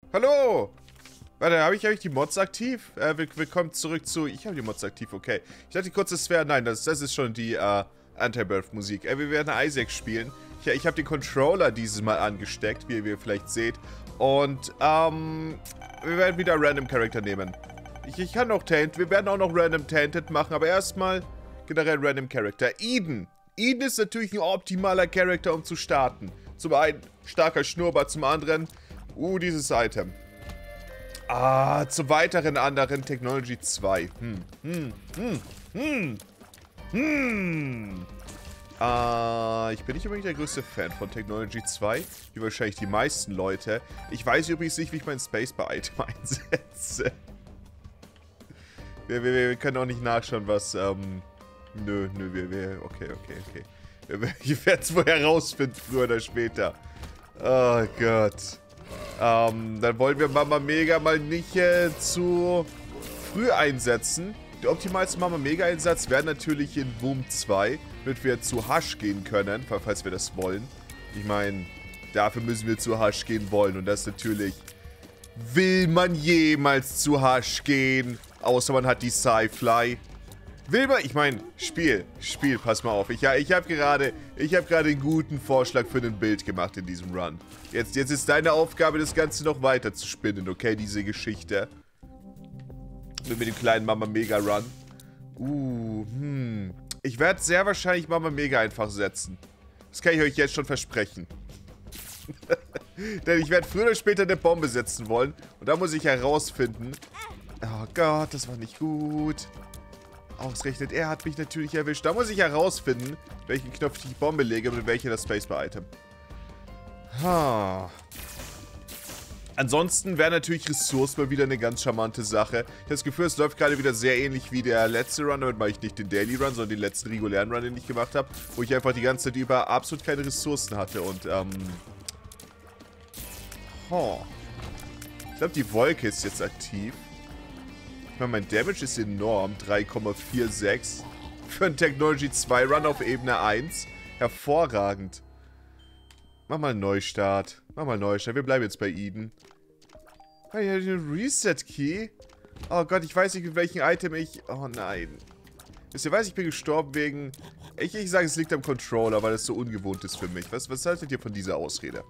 Hallo! Warte, habe ich die Mods aktiv? Willkommen zurück zu... Ich habe die Mods aktiv, okay. Ich dachte kurz, das wäre... Nein, das ist schon die Anti-Birth-Musik. Wir werden Isaac spielen. Ich habe den Controller dieses Mal angesteckt, wie ihr vielleicht seht. Und, wir werden wieder Random Character nehmen. Ich kann auch Tainted. Wir werden auch noch Random Tainted machen, aber erstmal generell Random Character. Eden. Eden ist natürlich ein optimaler Charakter, um zu starten. Zum einen starker Schnurrbart, zum anderen... dieses Item. Zum weiteren anderen Technology 2. Ich bin nicht unbedingt der größte Fan von Technology 2, wie wahrscheinlich die meisten Leute. Ich weiß übrigens nicht, wie ich mein Spacebar-Item einsetze. Wir können auch nicht nachschauen, was, okay. Ich werde es wohl herausfinden, früher oder später. Oh Gott. Dann wollen wir Mama Mega mal nicht zu früh einsetzen. Der optimalste Mama Mega Einsatz wäre natürlich in Boom 2, damit wir zu Hush gehen können, falls wir das wollen. Ich meine, dafür müssen wir zu Hush gehen wollen und das natürlich... Will man jemals zu Hush gehen? Außer man hat die Sci-Fly. Will man? Ich meine, Spiel, pass mal auf. Ich hab gerade einen guten Vorschlag für ein Bild gemacht in diesem Run. Jetzt ist deine Aufgabe, das Ganze noch weiter zu spinnen, okay? Diese Geschichte. Mit dem kleinen Mama Mega Run. Ich werde sehr wahrscheinlich Mama Mega einfach setzen. Das kann ich euch jetzt schon versprechen. Denn ich werde früher oder später eine Bombe setzen wollen. Und da muss ich herausfinden... Oh Gott, das war nicht gut. Ausgerechnet, er hat mich natürlich erwischt. Da muss ich herausfinden, welchen Knopf ich die Bombe lege und mit welcher das Spacebar-Item. Ansonsten wäre natürlich Ressource mal wieder eine ganz charmante Sache. Ich habe das Gefühl, es läuft gerade wieder sehr ähnlich wie der letzte Run. Damit mache ich nicht den Daily Run, sondern den letzten regulären Run, den ich gemacht habe. Wo ich einfach die ganze Zeit über absolut keine Ressourcen hatte. Und, ich glaube, die Wolke ist jetzt aktiv. Ich meine, mein Damage ist enorm. 3,46. Für einen Technology 2 Run auf Ebene 1. Hervorragend. Mach mal einen Neustart. Wir bleiben jetzt bei Eden. Ah, hier den Reset-Key. Oh Gott, ich weiß nicht, mit welchem Item ich... Oh nein. Wisst ihr was? Ich bin gestorben wegen... Ich sage, es liegt am Controller, weil es so ungewohnt ist für mich. Was haltet ihr von dieser Ausrede?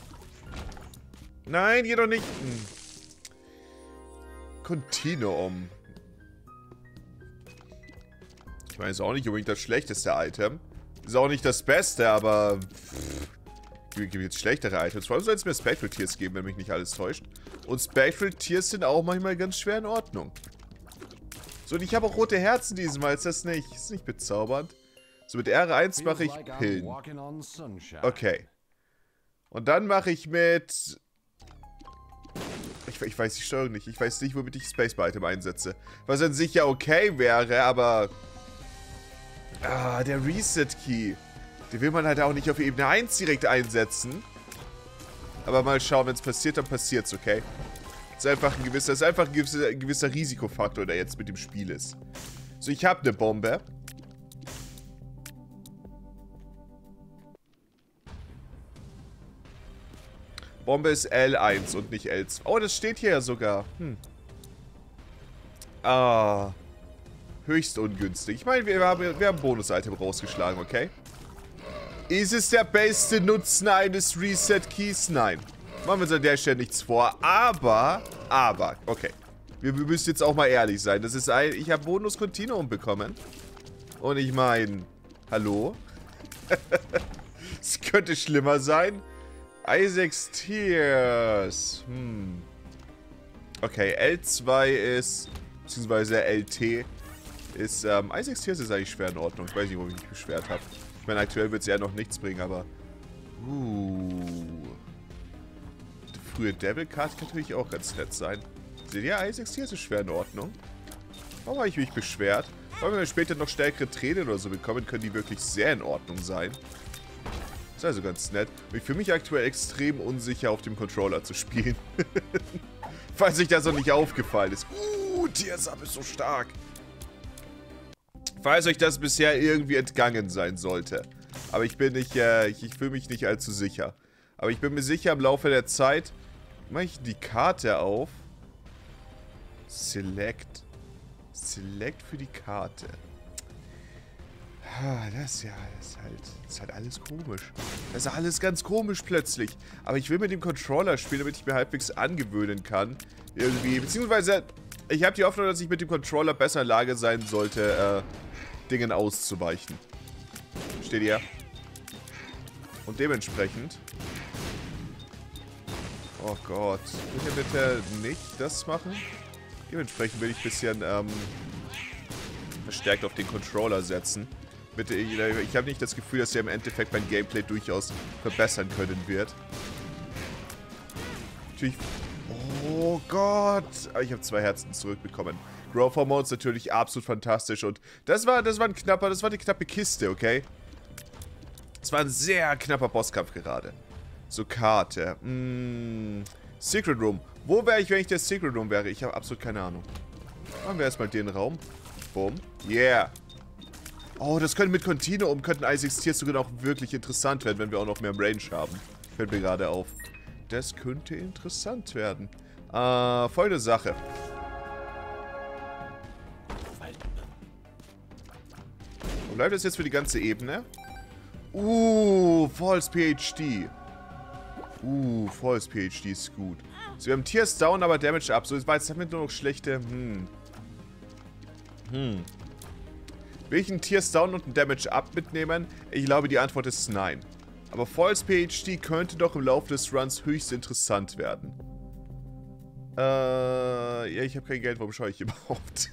Nein, hier doch nicht. Continuum. Ich meine, ist auch nicht unbedingt das schlechteste Item. Ist auch nicht das Beste, aber... Gibt jetzt schlechtere Items. Vor allem soll es mir Spectral Tears geben, wenn mich nicht alles täuscht. Und Spectral Tears sind auch manchmal ganz schwer in Ordnung. So, und ich habe auch rote Herzen diesmal. Ist das nicht? Ist nicht bezaubernd? So, mit R1 mache ich Pillen. Okay. Und dann mache ich mit... Ich weiß die Steuerung nicht. Ich weiß nicht, womit ich Spacebar-Item einsetze. Was an sich ja okay wäre, aber... der Reset-Key. Den will man halt auch nicht auf Ebene 1 direkt einsetzen. Aber mal schauen, wenn es passiert, dann passiert's, okay? Das ist einfach ein gewisser Risikofaktor, der jetzt mit dem Spiel ist. So, ich habe eine Bombe. Bombe ist L1 und nicht L2. Oh, das steht hier ja sogar. Höchst ungünstig. Ich meine, wir haben ein Bonus-Item rausgeschlagen, okay? Ist es der beste Nutzen eines Reset-Keys? Nein. Machen wir uns an der Stelle nichts vor. Aber, okay. Wir müssen jetzt auch mal ehrlich sein. Das ist ich habe Bonus-Continuum bekommen. Und ich meine, hallo? Es könnte schlimmer sein. Isaacs Tears. Okay, L2 ist, beziehungsweise LT ist, Isaacs Tears ist eigentlich schwer in Ordnung. Ich weiß nicht, warum ich mich beschwert habe. Ich meine, aktuell wird es ja noch nichts bringen, aber... Die frühe Devil Card kann natürlich auch ganz nett sein. Seht ihr, Isaacs Tears ist schwer in Ordnung. Warum habe ich mich beschwert? Weil wir später noch stärkere Tränen oder so bekommen, können die wirklich sehr in Ordnung sein. Ist also ganz nett. Ich fühle mich aktuell extrem unsicher, auf dem Controller zu spielen. Falls euch das noch nicht aufgefallen ist. Tears-Up ist so stark. Falls euch das bisher irgendwie entgangen sein sollte. Aber ich bin nicht, ich fühle mich nicht allzu sicher. Aber ich bin mir sicher, im Laufe der Zeit mache ich die Karte auf. Select. Select für die Karte. Das ist halt alles komisch. Das ist alles ganz komisch plötzlich. Aber ich will mit dem Controller spielen, damit ich mir halbwegs angewöhnen kann. Irgendwie. Beziehungsweise, ich habe die Hoffnung, dass ich mit dem Controller besser in der Lage sein sollte, Dingen auszuweichen. Steht ihr? Und dementsprechend... Oh Gott. Könnt ihr bitte nicht das machen? Dementsprechend will ich ein bisschen, verstärkt auf den Controller setzen. Bitte, ich habe nicht das Gefühl, dass er im Endeffekt mein Gameplay durchaus verbessern können wird. Natürlich... Oh Gott! Ich habe 2 Herzen zurückbekommen. Growth Hormones natürlich absolut fantastisch und das war eine knappe Kiste, okay? Das war ein sehr knapper Bosskampf gerade. So, Karte. Secret Room. Wo wäre ich, wenn ich der Secret Room wäre? Ich habe absolut keine Ahnung. Machen wir erstmal den Raum. Boom. Yeah. Oh, das könnte mit Continuum, könnten Isaacs Tiers sogar auch wirklich interessant werden, wenn wir auch noch mehr Range haben. Fällt mir gerade auf. Das könnte interessant werden. Folgende Sache. Wo bleibt das jetzt für die ganze Ebene? False PhD. False PhD ist gut. So, wir haben Tiers down, aber Damage up. So, jetzt war jetzt damit nur noch schlechte... Will ich einen Tiers down und einen Damage up mitnehmen? Ich glaube, die Antwort ist nein. Aber False PhD könnte doch im Laufe des Runs höchst interessant werden. Ja, ich habe kein Geld. Warum schaue ich überhaupt?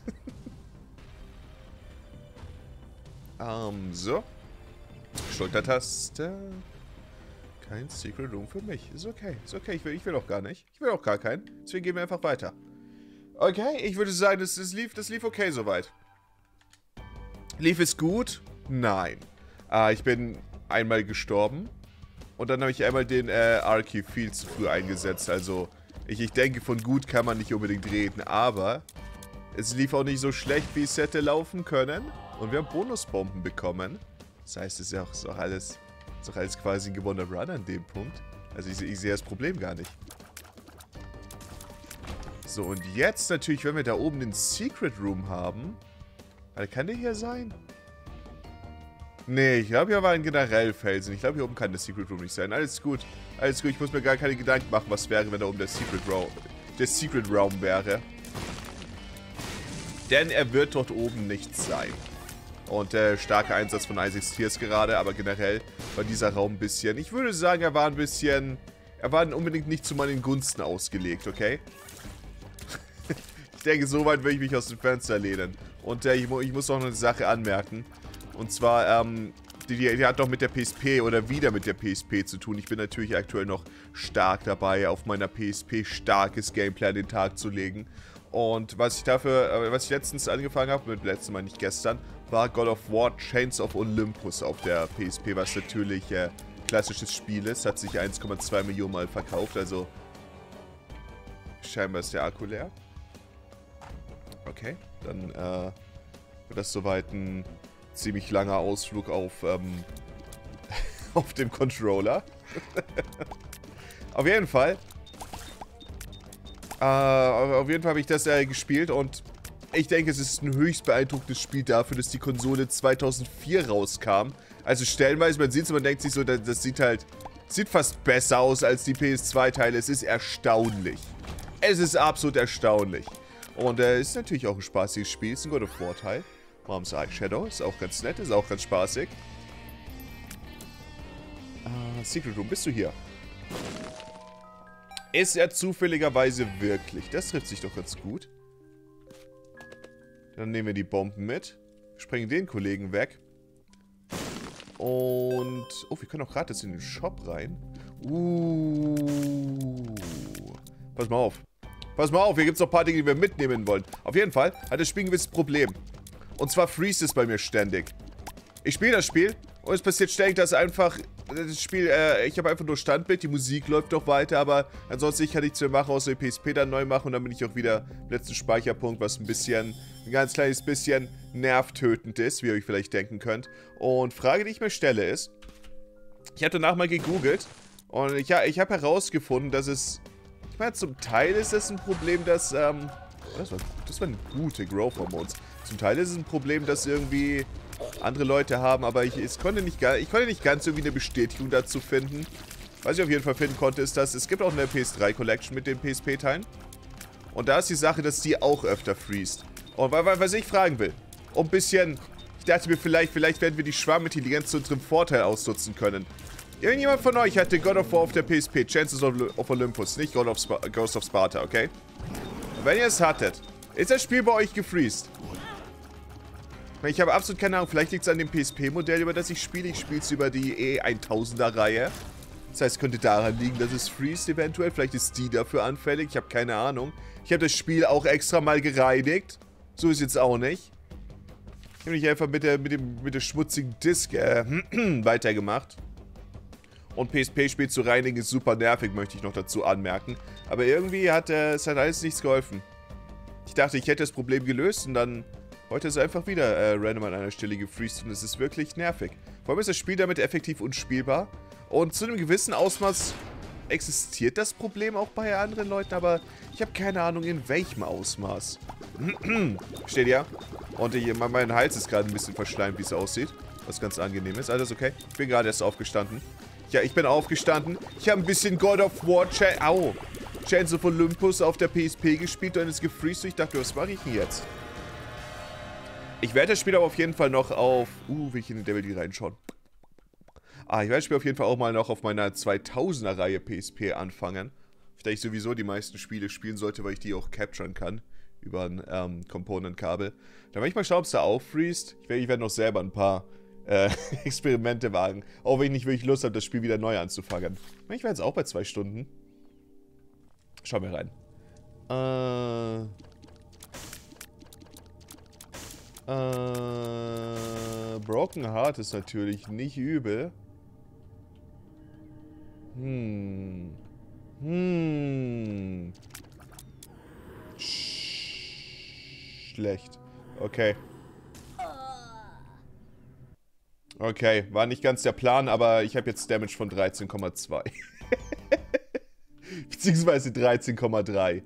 So. Schultertaste. Kein Secret Room für mich. Ist okay. Ist okay. Ich will auch gar nicht. Ich will auch gar keinen. Deswegen gehen wir einfach weiter. Okay, ich würde sagen, das lief okay soweit. Lief es gut? Nein. Ich bin einmal gestorben. Und dann habe ich einmal den Archie viel zu früh eingesetzt. Also, ich denke, von gut kann man nicht unbedingt reden. Aber es lief auch nicht so schlecht, wie es hätte laufen können. Und wir haben Bonusbomben bekommen. Das heißt, es ist ja auch alles quasi ein gewonnener Run an dem Punkt. Also ich sehe das Problem gar nicht. So, und jetzt natürlich, wenn wir da oben den Secret Room haben. Kann der hier sein? Nee, ich glaube, hier war ein Generellfelsen. Ich glaube, hier oben kann der Secret Room nicht sein. Alles gut. Alles gut, ich muss mir gar keine Gedanken machen, was wäre, wenn da oben der Secret Raum wäre. Denn er wird dort oben nicht sein. Und der starke Einsatz von Isaacs Tiers gerade, aber generell war dieser Raum ein bisschen... Ich würde sagen, er war unbedingt nicht zu meinen Gunsten ausgelegt, okay? Ich denke, so weit würde ich mich aus dem Fenster lehnen. Und ich muss auch noch eine Sache anmerken. Und zwar, die hat doch mit der PSP oder wieder mit der PSP zu tun. Ich bin natürlich aktuell noch stark dabei, auf meiner PSP starkes Gameplay an den Tag zu legen. Und was ich letztens angefangen habe, mit letztem Mal nicht gestern, war God of War Chains of Olympus auf der PSP, was natürlich klassisches Spiel ist. Hat sich 1,2 Millionen Mal verkauft, also scheinbar ist der Akku leer. Okay, dann wird das soweit ein ziemlich langer Ausflug auf, auf dem Controller. Auf jeden Fall habe ich das gespielt und ich denke, es ist ein höchst beeindruckendes Spiel dafür, dass die Konsole 2004 rauskam. Also stellenweise, man sieht es und man denkt sich so, das sieht fast besser aus als die PS2-Teile. Es ist erstaunlich. Es ist absolut erstaunlich. Und es ist natürlich auch ein spaßiges Spiel. Es ist ein God of War-Teil. Mom's Eyeshadow ist auch ganz nett, ist auch ganz spaßig. Secret Room, bist du hier? Ist er zufälligerweise wirklich? Das trifft sich doch ganz gut. Dann nehmen wir die Bomben mit. Sprengen den Kollegen weg. Und... Oh, wir können auch gratis in den Shop rein. Pass mal auf. Pass mal auf, hier gibt es noch ein paar Dinge, die wir mitnehmen wollen. Auf jeden Fall hat das Spiel ein gewisses Problem. Und zwar freest es bei mir ständig. Ich spiele das Spiel und es passiert ständig, dass einfach... Das Spiel, ich habe einfach nur Standbild, die Musik läuft doch weiter, aber ansonsten ich kann nichts mehr machen, außer die PSP dann neu machen und dann bin ich auch wieder im letzten Speicherpunkt, was ein ganz kleines bisschen nervtötend ist, wie ihr euch vielleicht denken könnt. Und Frage, die ich mir stelle ist, ich habe danach mal gegoogelt und ich habe herausgefunden, dass es Ich meine, zum Teil ist es ein Problem, dass, das waren gute Growth-Hormones. Zum Teil ist es ein Problem, dass irgendwie andere Leute haben, aber ich konnte nicht ganz irgendwie eine Bestätigung dazu finden. Was ich auf jeden Fall finden konnte, ist, dass es gibt auch eine PS3 Collection mit den PSP-Teilen. Und da ist die Sache, dass die auch öfter freest. Und was ich fragen will, um ein bisschen, ich dachte mir vielleicht werden wir die Schwarmintelligenz zu unserem Vorteil ausnutzen können. Irgendjemand von euch hatte God of War auf der PSP, Chances of Olympus, nicht Ghost of Sparta, okay? Und wenn ihr es hattet, ist das Spiel bei euch gefreezed? Ich habe absolut keine Ahnung, vielleicht liegt es an dem PSP-Modell, über das ich spiele. Ich spiele es über die E1000er-Reihe. Das heißt, es könnte daran liegen, dass es freest eventuell. Vielleicht ist die dafür anfällig, ich habe keine Ahnung. Ich habe das Spiel auch extra mal gereinigt. So ist jetzt auch nicht. Ich habe mich einfach mit der schmutzigen Disk weitergemacht. Und PSP-Spiel zu reinigen ist super nervig, möchte ich noch dazu anmerken. Aber irgendwie hat es alles nichts geholfen. Ich dachte, ich hätte das Problem gelöst und dann heute ist es einfach wieder random an einer Stelle gefreezed und es ist wirklich nervig. Vor allem ist das Spiel damit effektiv unspielbar. Und zu einem gewissen Ausmaß existiert das Problem auch bei anderen Leuten, aber ich habe keine Ahnung in welchem Ausmaß. Steht ja? Und mein Hals ist gerade ein bisschen verschleimt, wie es aussieht. Was ganz angenehm ist. Alles okay? Ich bin gerade erst aufgestanden. Ja, ich bin aufgestanden. Ich habe ein bisschen God of War Chance of Olympus auf der PSP gespielt und ist gefreezed. Ich dachte, was mache ich denn jetzt? Ich werde das Spiel aber auf jeden Fall noch auf... will ich in den Devil reinschauen? Ich werde das Spiel auf jeden Fall auch mal noch auf meiner 2000er-Reihe PSP anfangen. Auf der ich sowieso die meisten Spiele spielen sollte, weil ich die auch capturen kann. Über ein Component-Kabel. Dann werde ich mal schauen, ob es da auch freest. Ich werde noch selber ein paar Experimente wagen. Auch wenn ich nicht wirklich Lust habe, das Spiel wieder neu anzufangen. Ich wäre jetzt auch bei 2 Stunden. Schauen wir rein. Broken Heart ist natürlich nicht übel. Schlecht. Okay. Okay, war nicht ganz der Plan, aber ich habe jetzt Damage von 13,2. Beziehungsweise 13,3.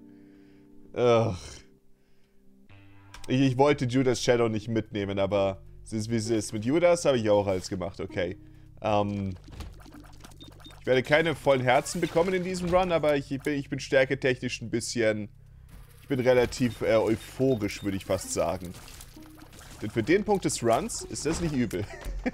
Ich wollte Judas Shadow nicht mitnehmen, aber es ist wie es ist. Mit Judas habe ich auch alles gemacht, okay. Ich werde keine vollen Herzen bekommen in diesem Run, aber ich bin stärketechnisch ein bisschen... Ich bin relativ euphorisch, würde ich fast sagen. Denn für den Punkt des Runs ist das nicht übel.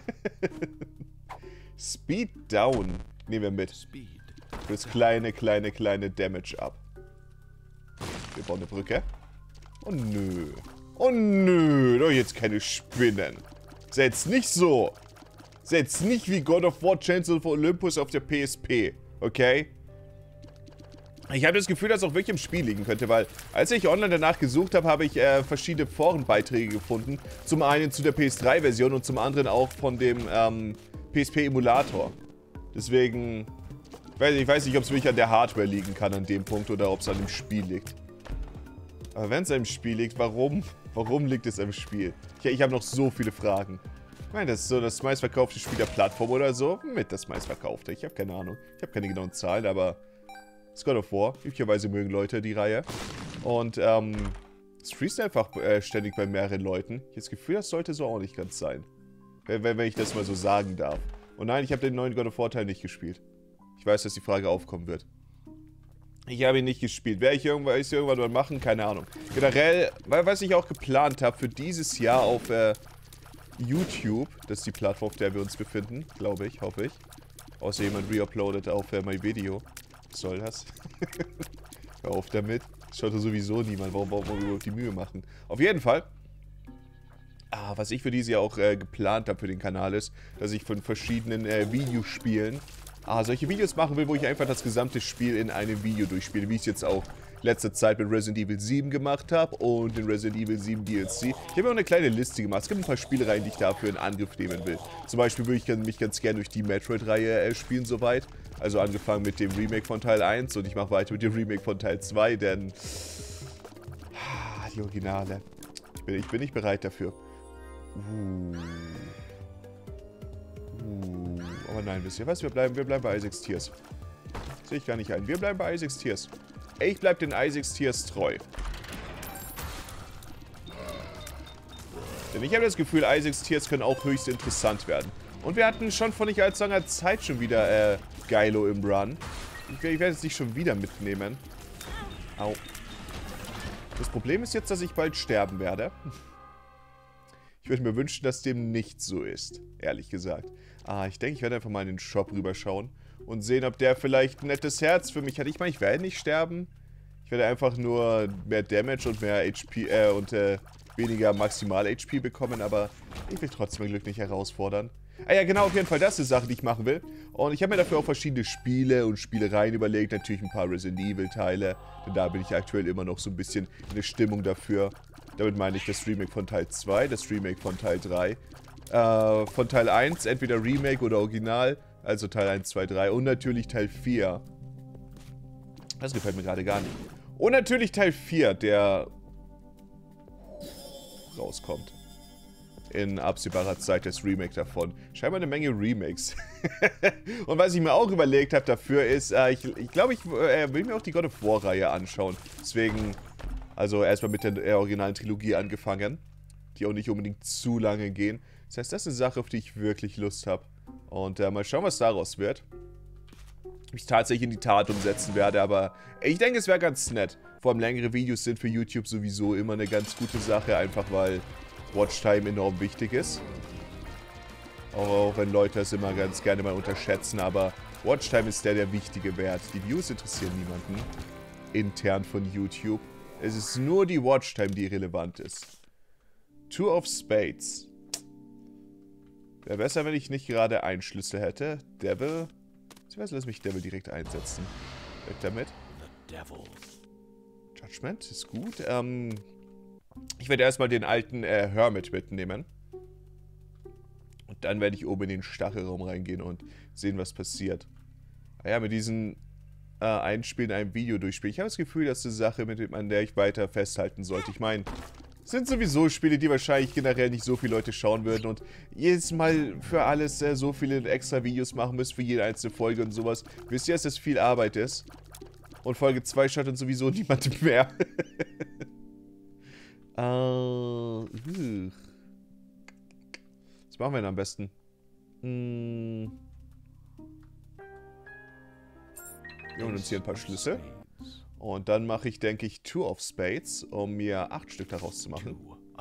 Speed down nehmen wir mit. Für das kleine Damage ab. Wir bauen eine Brücke. Oh nö. Oh nö. Doch jetzt keine Spinnen. Setz nicht so. Setz nicht wie God of War Chance of Olympus auf der PSP. Okay? Ich habe das Gefühl, dass es auch wirklich im Spiel liegen könnte, weil als ich online danach gesucht habe, habe ich verschiedene Forenbeiträge gefunden. Zum einen zu der PS3-Version und zum anderen auch von dem PSP-Emulator. Deswegen, ich weiß nicht, ob es wirklich an der Hardware liegen kann an dem Punkt oder ob es an dem Spiel liegt. Aber wenn es am Spiel liegt, warum liegt es am Spiel? Ich habe noch so viele Fragen. Ich meine, das ist so das meistverkaufte Spiel der Plattform oder so. Mit das meistverkaufte. Ich habe keine Ahnung. Ich habe keine genauen Zahlen, aber... God of War. Üblicherweise mögen Leute die Reihe. Und, es freest einfach ständig bei mehreren Leuten. Ich habe das Gefühl, das sollte so auch nicht ganz sein. Wenn ich das mal so sagen darf. Und nein, ich habe den neuen God of War Teil nicht gespielt. Ich weiß, dass die Frage aufkommen wird. Ich habe ihn nicht gespielt. Werde ich irgendwann mal machen? Keine Ahnung. Generell, was ich auch geplant habe für dieses Jahr auf YouTube, das ist die Plattform, auf der wir uns befinden, glaube ich, hoffe ich. Außer jemand reuploadet auf mein Video. Was soll das? Hör auf damit. Das schaut sowieso niemand. Warum wir überhaupt die Mühe machen? Auf jeden Fall. Was ich für dieses Jahr auch geplant habe für den Kanal ist, dass ich von verschiedenen Videospielen solche Videos machen will, wo ich einfach das gesamte Spiel in einem Video durchspiele, wie ich es jetzt auch letzter Zeit mit Resident Evil 7 gemacht habe und den Resident Evil 7 DLC. Ich habe mir auch eine kleine Liste gemacht. Es gibt ein paar Spielereien, die ich dafür in Angriff nehmen will. Zum Beispiel würde ich mich ganz gerne durch die Metroid-Reihe spielen soweit. Also angefangen mit dem Remake von Teil 1 und ich mache weiter mit dem Remake von Teil 2, denn die Originale. Ich bin nicht bereit dafür. Aber nein, wisst ihr was? Wir bleiben bei Isaacs Tears. Sehe ich gar nicht ein. Wir bleiben bei Isaacs Tears. Ich bleib den Isaacs Tears treu. Denn ich habe das Gefühl, Isaacs Tears können auch höchst interessant werden. Und wir hatten schon vor nicht allzu langer Zeit schon wieder Geilo im Run. Ich werde es nicht schon wieder mitnehmen. Au. Das Problem ist jetzt, dass ich bald sterben werde. Ich würde mir wünschen, dass dem nicht so ist, ehrlich gesagt. Ich denke, ich werde einfach mal in den Shop rüberschauen und sehen, ob der vielleicht ein nettes Herz für mich hat. Ich meine, ich werde nicht sterben. Ich werde einfach nur mehr Damage und mehr HP und weniger Maximal-HP bekommen, aber ich will trotzdem mein Glück nicht herausfordern. Ja, genau, auf jeden Fall, das ist eine Sache, die ich machen will. Und ich habe mir dafür auch verschiedene Spiele und Spielereien überlegt. Natürlich ein paar Resident Evil-Teile, denn da bin ich aktuell immer noch so ein bisschen in der Stimmung dafür. Damit meine ich das Remake von Teil 2, das Remake von Teil 3. Von Teil 1, entweder Remake oder Original, also Teil 1, 2, 3 und natürlich Teil 4. Das gefällt mir gerade gar nicht. Und natürlich Teil 4, der rauskommt. In absehbarer Zeit das Remake davon. Scheinbar eine Menge Remakes. Und was ich mir auch überlegt habe dafür ist, ich glaube, ich will mir auch die God of War-Reihe anschauen. Deswegen, also erstmal mit der originalen Trilogie angefangen. Die auch nicht unbedingt zu lange gehen. Das heißt, das ist eine Sache, auf die ich wirklich Lust habe. Und mal schauen, was daraus wird. Ob ich es tatsächlich in die Tat umsetzen werde, aber ich denke, es wäre ganz nett. Vor allem längere Videos sind für YouTube sowieso immer eine ganz gute Sache, einfach weil Watchtime enorm wichtig ist. Auch wenn Leute es immer ganz gerne mal unterschätzen, aber Watchtime ist der wichtige Wert. Die Views interessieren niemanden intern von YouTube. Es ist nur die Watchtime, die relevant ist. Two of Spades. Wäre besser, wenn ich nicht gerade einen Schlüssel hätte. Devil. Lass mich Devil direkt einsetzen. Weg damit. Judgment ist gut. Ich werde erstmal den alten Hermit mitnehmen. Und dann werde ich oben in den Stachelraum reingehen und sehen, was passiert. Ja, mit diesen Einspielen, einem Video durchspielen. Ich habe das Gefühl, das ist eine Sache, an der ich weiter festhalten sollte. Ich meine, es sind sowieso Spiele, die wahrscheinlich generell nicht so viele Leute schauen würden. Und jedes Mal für alles so viele extra Videos machen müsst, für jede einzelne Folge und sowas. Wisst ihr, dass das viel Arbeit ist? Und Folge 2 schaut dann sowieso niemand mehr. Was machen wir denn am besten? Wir holen uns hier ein paar Schlüssel. Und dann mache ich, denke ich, Two of Spades, um mir 8 Stück daraus zu machen.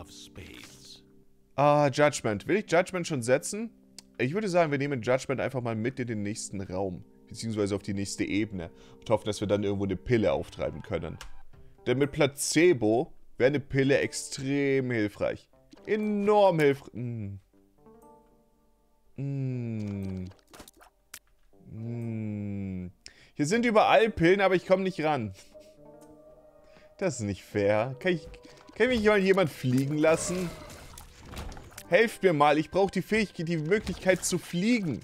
Judgment. Will ich Judgment schon setzen? Ich würde sagen, wir nehmen Judgment einfach mal mit in den nächsten Raum. Beziehungsweise auf die nächste Ebene. Und hoffen, dass wir dann irgendwo eine Pille auftreiben können. Denn mit Placebo wäre eine Pille extrem hilfreich. Enorm hilfreich. Hier sind überall Pillen, aber ich komme nicht ran. Das ist nicht fair. Kann mich mal jemand fliegen lassen? Helft mir mal, ich brauche die Möglichkeit zu fliegen.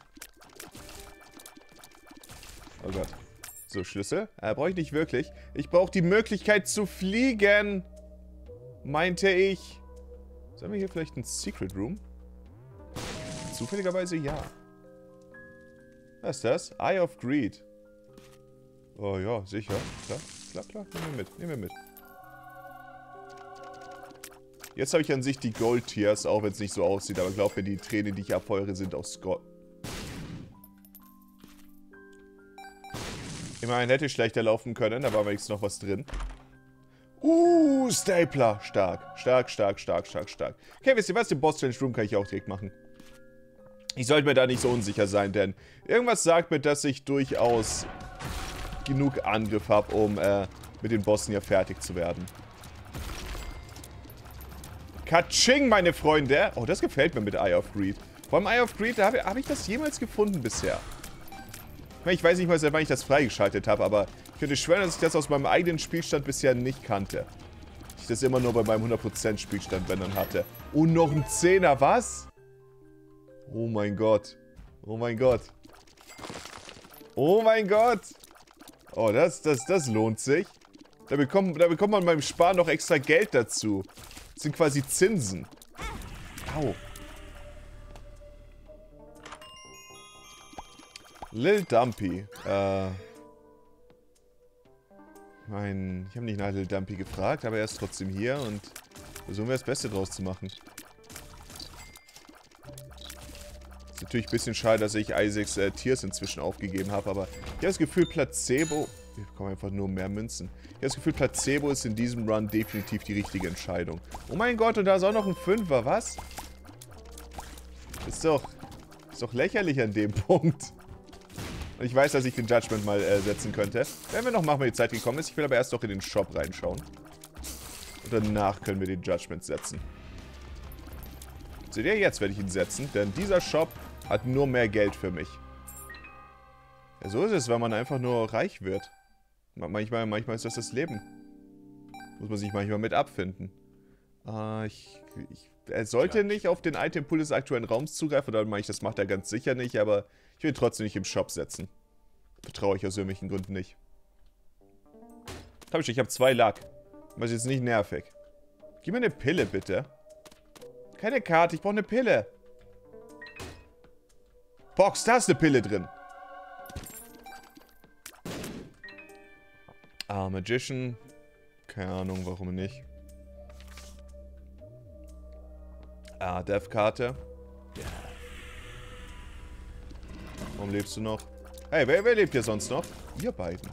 Oh Gott. So, Schlüssel? Brauche ich nicht wirklich. Ich brauche die Möglichkeit zu fliegen. Meinte ich. Sollen wir hier vielleicht ein Secret Room? Zufälligerweise ja. Was ist das? Eye of Greed. Oh ja, sicher. Klar. Nehmen wir mit. Jetzt habe ich an sich die Gold Tiers, auch wenn es nicht so aussieht. Aber glaub mir, die Tränen, die ich abfeuere, sind aus Gold. Immerhin hätte ich schlechter laufen können, da war wenigstens noch was drin. Stapler. Stark. Okay, wisst ihr was? Den Boss Challenge Room kann ich auch direkt machen. Ich sollte mir da nicht so unsicher sein, denn irgendwas sagt mir, dass ich durchaus genug Angriff habe, um mit den Bossen hier fertig zu werden. Katsching, meine Freunde! Oh, das gefällt mir mit Eye of Greed. Vor allem Eye of Greed, da hab ich das jemals gefunden bisher. Ich weiß nicht mal, seit wann ich das freigeschaltet habe, aber ich könnte schwören, dass ich das aus meinem eigenen Spielstand bisher nicht kannte. Ich das immer nur bei meinem 100% Spielstand, wenn dann hatte. Und noch ein 10er, was? Oh mein Gott. Oh mein Gott. Oh mein Gott. Oh, das lohnt sich. Da bekommt man beim Sparen noch extra Geld dazu. Das sind quasi Zinsen. Au. Lil Dumpy. Ich habe nicht nach Little Dumpy gefragt, aber er ist trotzdem hier und versuchen wir das Beste draus zu machen. Ist natürlich ein bisschen schade, dass ich Isaacs Tiers inzwischen aufgegeben habe, aber ich habe das Gefühl, Placebo... Wir bekommen einfach nur mehr Münzen. Ich habe das Gefühl, Placebo ist in diesem Run definitiv die richtige Entscheidung. Oh mein Gott, und da ist auch noch ein Fünfer, was? Ist doch lächerlich an dem Punkt. Und ich weiß, dass ich den Judgment mal setzen könnte. Werden wir noch machen, wenn die Zeit gekommen ist. Ich will aber erst noch in den Shop reinschauen. Und danach können wir den Judgment setzen. Seht ihr, jetzt werde ich ihn setzen, denn dieser Shop hat nur mehr Geld für mich. Ja, so ist es, wenn man einfach nur reich wird. Manchmal ist das Leben. Muss man sich manchmal mit abfinden. Er sollte nicht auf den Itempool des aktuellen Raums zugreifen, dann meine ich, das macht er ganz sicher nicht, aber ich will trotzdem nicht im Shop setzen. Vertraue ich aus irgendwelchen Gründen nicht. Ich habe 2 Lack. Was ist jetzt nicht nervig. Gib mir eine Pille, bitte. Keine Karte, ich brauche eine Pille. Box, da ist eine Pille drin. Magician. Keine Ahnung, warum nicht. Death-Karte. Warum lebst du noch? Hey, wer lebt hier sonst noch? Ihr beiden.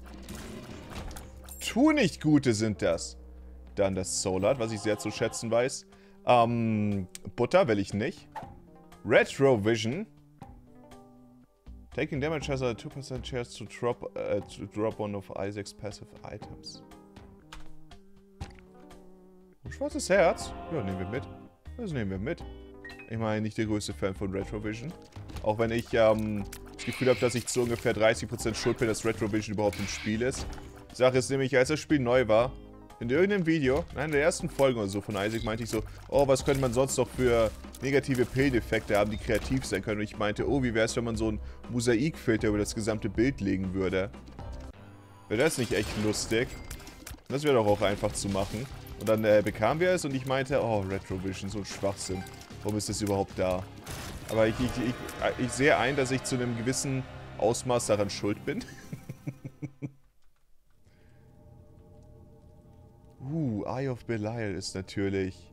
Tu-nicht-Gute sind das. Dann das Solar, was ich sehr zu schätzen weiß. Butter will ich nicht. Retrovision. Taking damage has a 2% chance to drop one of Isaacs passive items. Ein schwarzes Herz? Ja, nehmen wir mit. Das nehmen wir mit. Ich meine, nicht der größte Fan von Retrovision. Auch wenn ich das Gefühl habe, dass ich zu ungefähr 30% schuld bin, dass Retrovision überhaupt im Spiel ist. Die Sache ist nämlich, als das Spiel neu war, in irgendeinem Video, in einer der ersten Folgen oder so von Isaac, meinte ich so, oh, was könnte man sonst noch für negative Bildeffekte haben, die kreativ sein können. Und ich meinte, oh, wie wäre es, wenn man so einen Mosaikfilter über das gesamte Bild legen würde. Wäre das nicht echt lustig? Das wäre doch auch einfach zu machen. Und dann bekamen wir es und ich meinte, oh, Retrovision, so ein Schwachsinn. Warum ist das überhaupt da? Aber ich sehe ein, dass ich zu einem gewissen Ausmaß daran schuld bin. Eye of Belial ist natürlich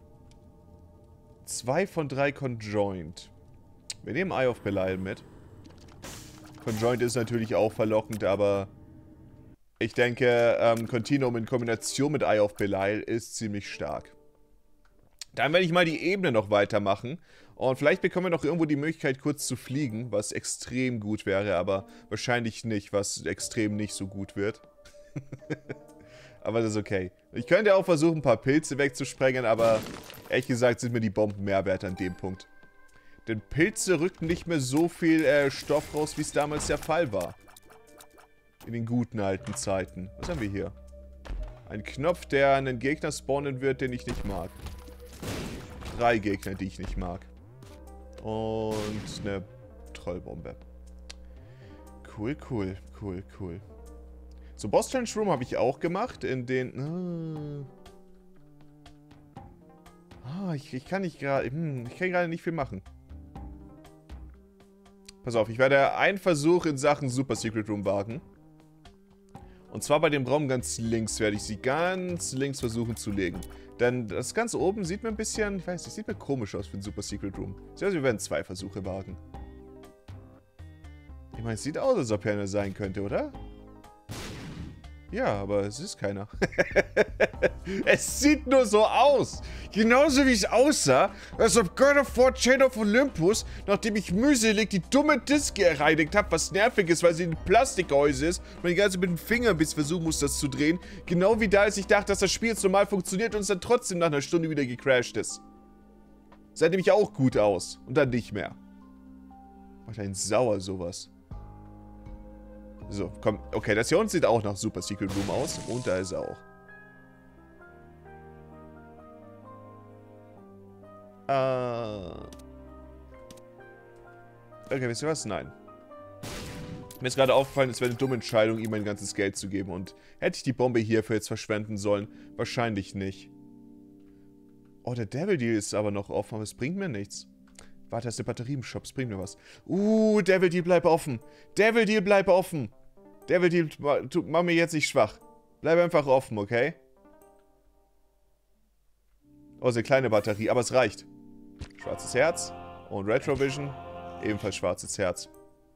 2 von 3 Conjoined. Wir nehmen Eye of Belial mit. Conjoined ist natürlich auch verlockend, aber ich denke, Continuum in Kombination mit Eye of Belial ist ziemlich stark. Dann werde ich mal die Ebene noch weitermachen. Und vielleicht bekommen wir noch irgendwo die Möglichkeit, kurz zu fliegen, was extrem gut wäre, aber wahrscheinlich nicht, was extrem nicht so gut wird. Aber das ist okay. Ich könnte auch versuchen, ein paar Pilze wegzusprengen, aber ehrlich gesagt sind mir die Bomben mehr wert an dem Punkt. Denn Pilze rücken nicht mehr so viel Stoff raus, wie es damals der Fall war. In den guten alten Zeiten. Was haben wir hier? Ein Knopf, der einen Gegner spawnen wird, den ich nicht mag. 3 Gegner, die ich nicht mag. Und eine Trollbombe. Cool. So, Boss Challenge Room habe ich auch gemacht, in den... ich kann nicht gerade... ich kann gerade nicht viel machen. Pass auf, ich werde einen Versuch in Sachen Super Secret Room wagen. Und zwar bei dem Raum ganz links werde ich sie ganz links versuchen zu legen. Denn das ganz oben sieht mir ein bisschen... Ich weiß nicht, sieht mir komisch aus für ein Super Secret Room. Also wir werden 2 Versuche wagen. Ich meine, es sieht aus, als ob hier einer sein könnte, oder? Ja, aber es ist keiner. Es sieht nur so aus. Genauso wie es aussah, als ob God of War Chain of Olympus, nachdem ich mühselig die dumme Disk gereinigt habe, was nervig ist, weil sie ein Plastikgehäuse ist, man die ganze mit dem Finger bis versuchen muss, das zu drehen. Genau wie da, als ich dachte, dass das Spiel jetzt normal funktioniert und es dann trotzdem nach einer Stunde wieder gecrashed ist. Sah nämlich auch gut aus. Und dann nicht mehr. Macht einen sauer, sowas. So, komm. Okay, das hier unten sieht auch nach Super Secret Room aus. Und da ist er auch. Okay, wisst ihr was? Nein. Mir ist gerade aufgefallen, es wäre eine dumme Entscheidung, ihm mein ganzes Geld zu geben. Und hätte ich die Bombe hierfür jetzt verschwenden sollen? Wahrscheinlich nicht. Oh, der Devil Deal ist aber noch offen, aber es bringt mir nichts. Warte, da ist eine Batterie im Shop, es bringt mir was. Devil Deal, bleib offen. Devil Deal, bleib offen. Devil Deal, mach mir jetzt nicht schwach. Bleib einfach offen, okay? Oh, ist eine kleine Batterie, aber es reicht. Schwarzes Herz und Retrovision. Ebenfalls schwarzes Herz.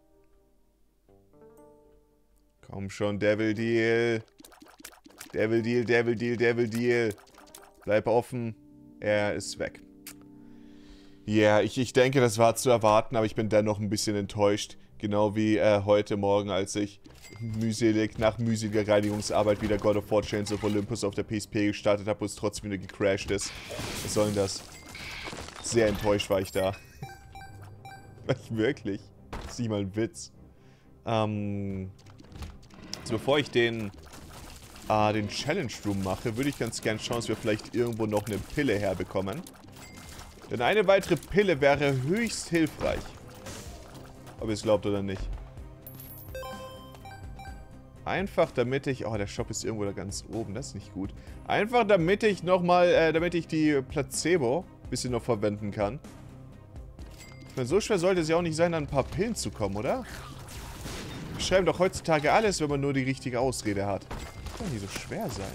Komm schon, Devil Deal. Devil Deal, Devil Deal, Devil Deal. Bleib offen. Er ist weg. Ja, yeah, ich denke, das war zu erwarten, aber ich bin dennoch ein bisschen enttäuscht. Genau wie heute Morgen, als ich nach mühseliger Reinigungsarbeit wieder God of War Chains of Olympus auf der PSP gestartet habe, wo es trotzdem wieder gecrashed ist. Was soll denn das? Sehr enttäuscht war ich da. War ich wirklich? Das ist nicht mal ein Witz. Also bevor ich den Challenge Room mache, würde ich ganz gern schauen, dass wir vielleicht irgendwo noch eine Pille herbekommen. Denn eine weitere Pille wäre höchst hilfreich. Ob ihr es glaubt oder nicht. Einfach damit ich... Oh, der Shop ist irgendwo da ganz oben. Das ist nicht gut. Einfach damit ich nochmal... damit ich die Placebo ein bisschen noch verwenden kann. Ich meine, so schwer sollte es ja auch nicht sein, an ein paar Pillen zu kommen, oder? Wir schreiben doch heutzutage alles, wenn man nur die richtige Ausrede hat. Das kann doch nicht so schwer sein.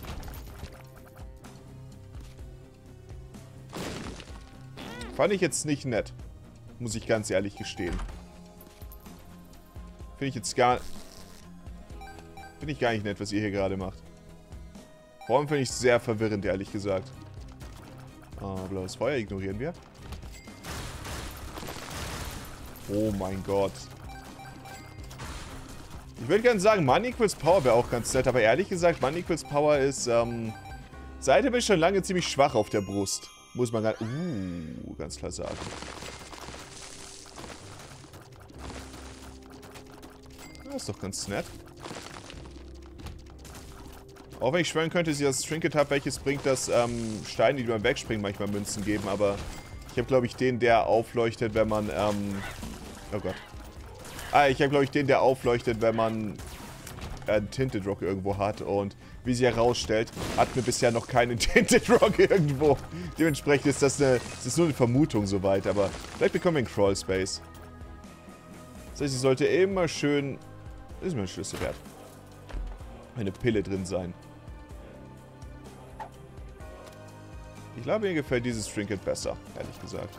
Fand ich jetzt nicht nett. Muss ich ganz ehrlich gestehen. Finde ich jetzt gar... Finde ich gar nicht nett, was ihr hier gerade macht. Vor allem finde ich es sehr verwirrend, ehrlich gesagt. Blaues Feuer ignorieren wir. Oh mein Gott. Ich würde gerne sagen, Money equals Power wäre auch ganz nett, aber ehrlich gesagt, Money equals Power ist, seitdem ist schon lange ziemlich schwach auf der Brust. Muss man ganz klar sagen. Das ist doch ganz nett. Auch wenn ich schwören könnte, dass ich das Trinket habe, welches bringt, dass Steine, die beim Wegspringen manchmal Münzen geben, aber ich habe, glaube ich, den, der aufleuchtet, wenn man, oh Gott. Ich habe, glaube ich, den, der aufleuchtet, wenn man einen Tinted Rock irgendwo hat und wie sich herausstellt, hatten wir bisher noch keinen Tinted Rock irgendwo. Dementsprechend ist das nur eine Vermutung soweit, aber vielleicht bekommen wir einen Crawl Space. Das heißt, sie sollte immer schön, das ist mir ein Schlüssel wert, eine Pille drin sein. Ich glaube, mir gefällt dieses Trinket besser, ehrlich gesagt.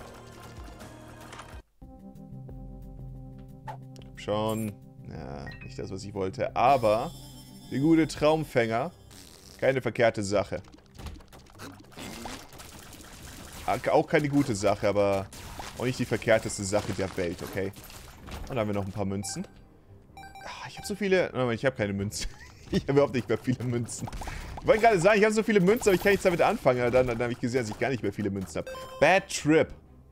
Schon, ja, nicht das, was ich wollte, aber die gute Traumfänger, keine verkehrte Sache. Auch keine gute Sache, aber auch nicht die verkehrteste Sache der Welt, okay? Und dann haben wir noch ein paar Münzen. Ich habe so viele... Nein, ich habe keine Münzen. Ich habe überhaupt nicht mehr viele Münzen. Ich wollte gerade sagen, ich habe so viele Münzen, aber ich kann nichts damit anfangen. Dann habe ich gesehen, dass ich gar nicht mehr viele Münzen habe. Bad Trip.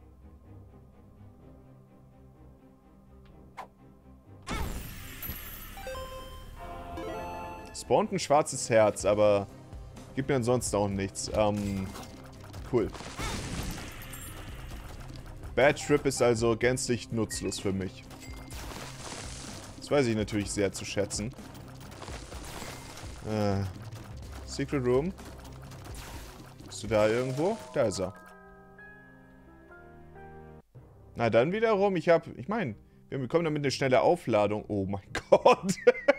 Spawnt ein schwarzes Herz, aber gibt mir ansonsten auch nichts. Cool. Bad Trip ist also gänzlich nutzlos für mich. Das weiß ich natürlich sehr zu schätzen. Secret Room. Bist du da irgendwo? Da ist er. Na dann wiederum, ich meine, wir bekommen damit eine schnelle Aufladung. Oh mein Gott.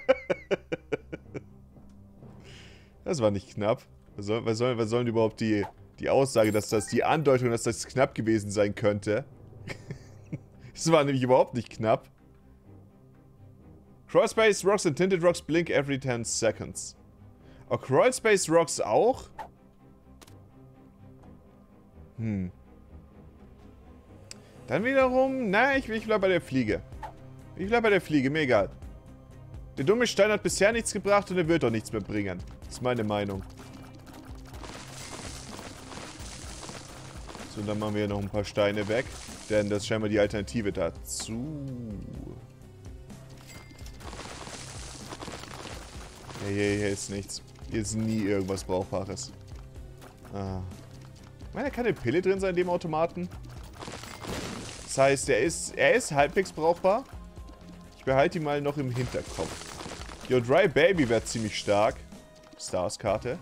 Das war nicht knapp. Was sollen überhaupt die Aussage, dass das die Andeutung, dass das knapp gewesen sein könnte? Das war nämlich überhaupt nicht knapp. Crawlspace Rocks and Tinted Rocks blink every 10 seconds. Oh, Crawlspace Rocks auch? Dann wiederum, na, ich bleib bei der Fliege. Ich bleib bei der Fliege, mir egal. Der dumme Stein hat bisher nichts gebracht und er wird auch nichts mehr bringen. Das ist meine Meinung. So, dann machen wir noch ein paar Steine weg. Denn das ist scheinbar die Alternative dazu. Hier ist nichts. Hier ist nie irgendwas Brauchbares. Ich meine, da kann eine Pille drin sein in dem Automaten. Das heißt, er ist halbwegs brauchbar. Ich behalte ihn mal noch im Hinterkopf. Your Dry Baby wäre ziemlich stark. Stars-Karte.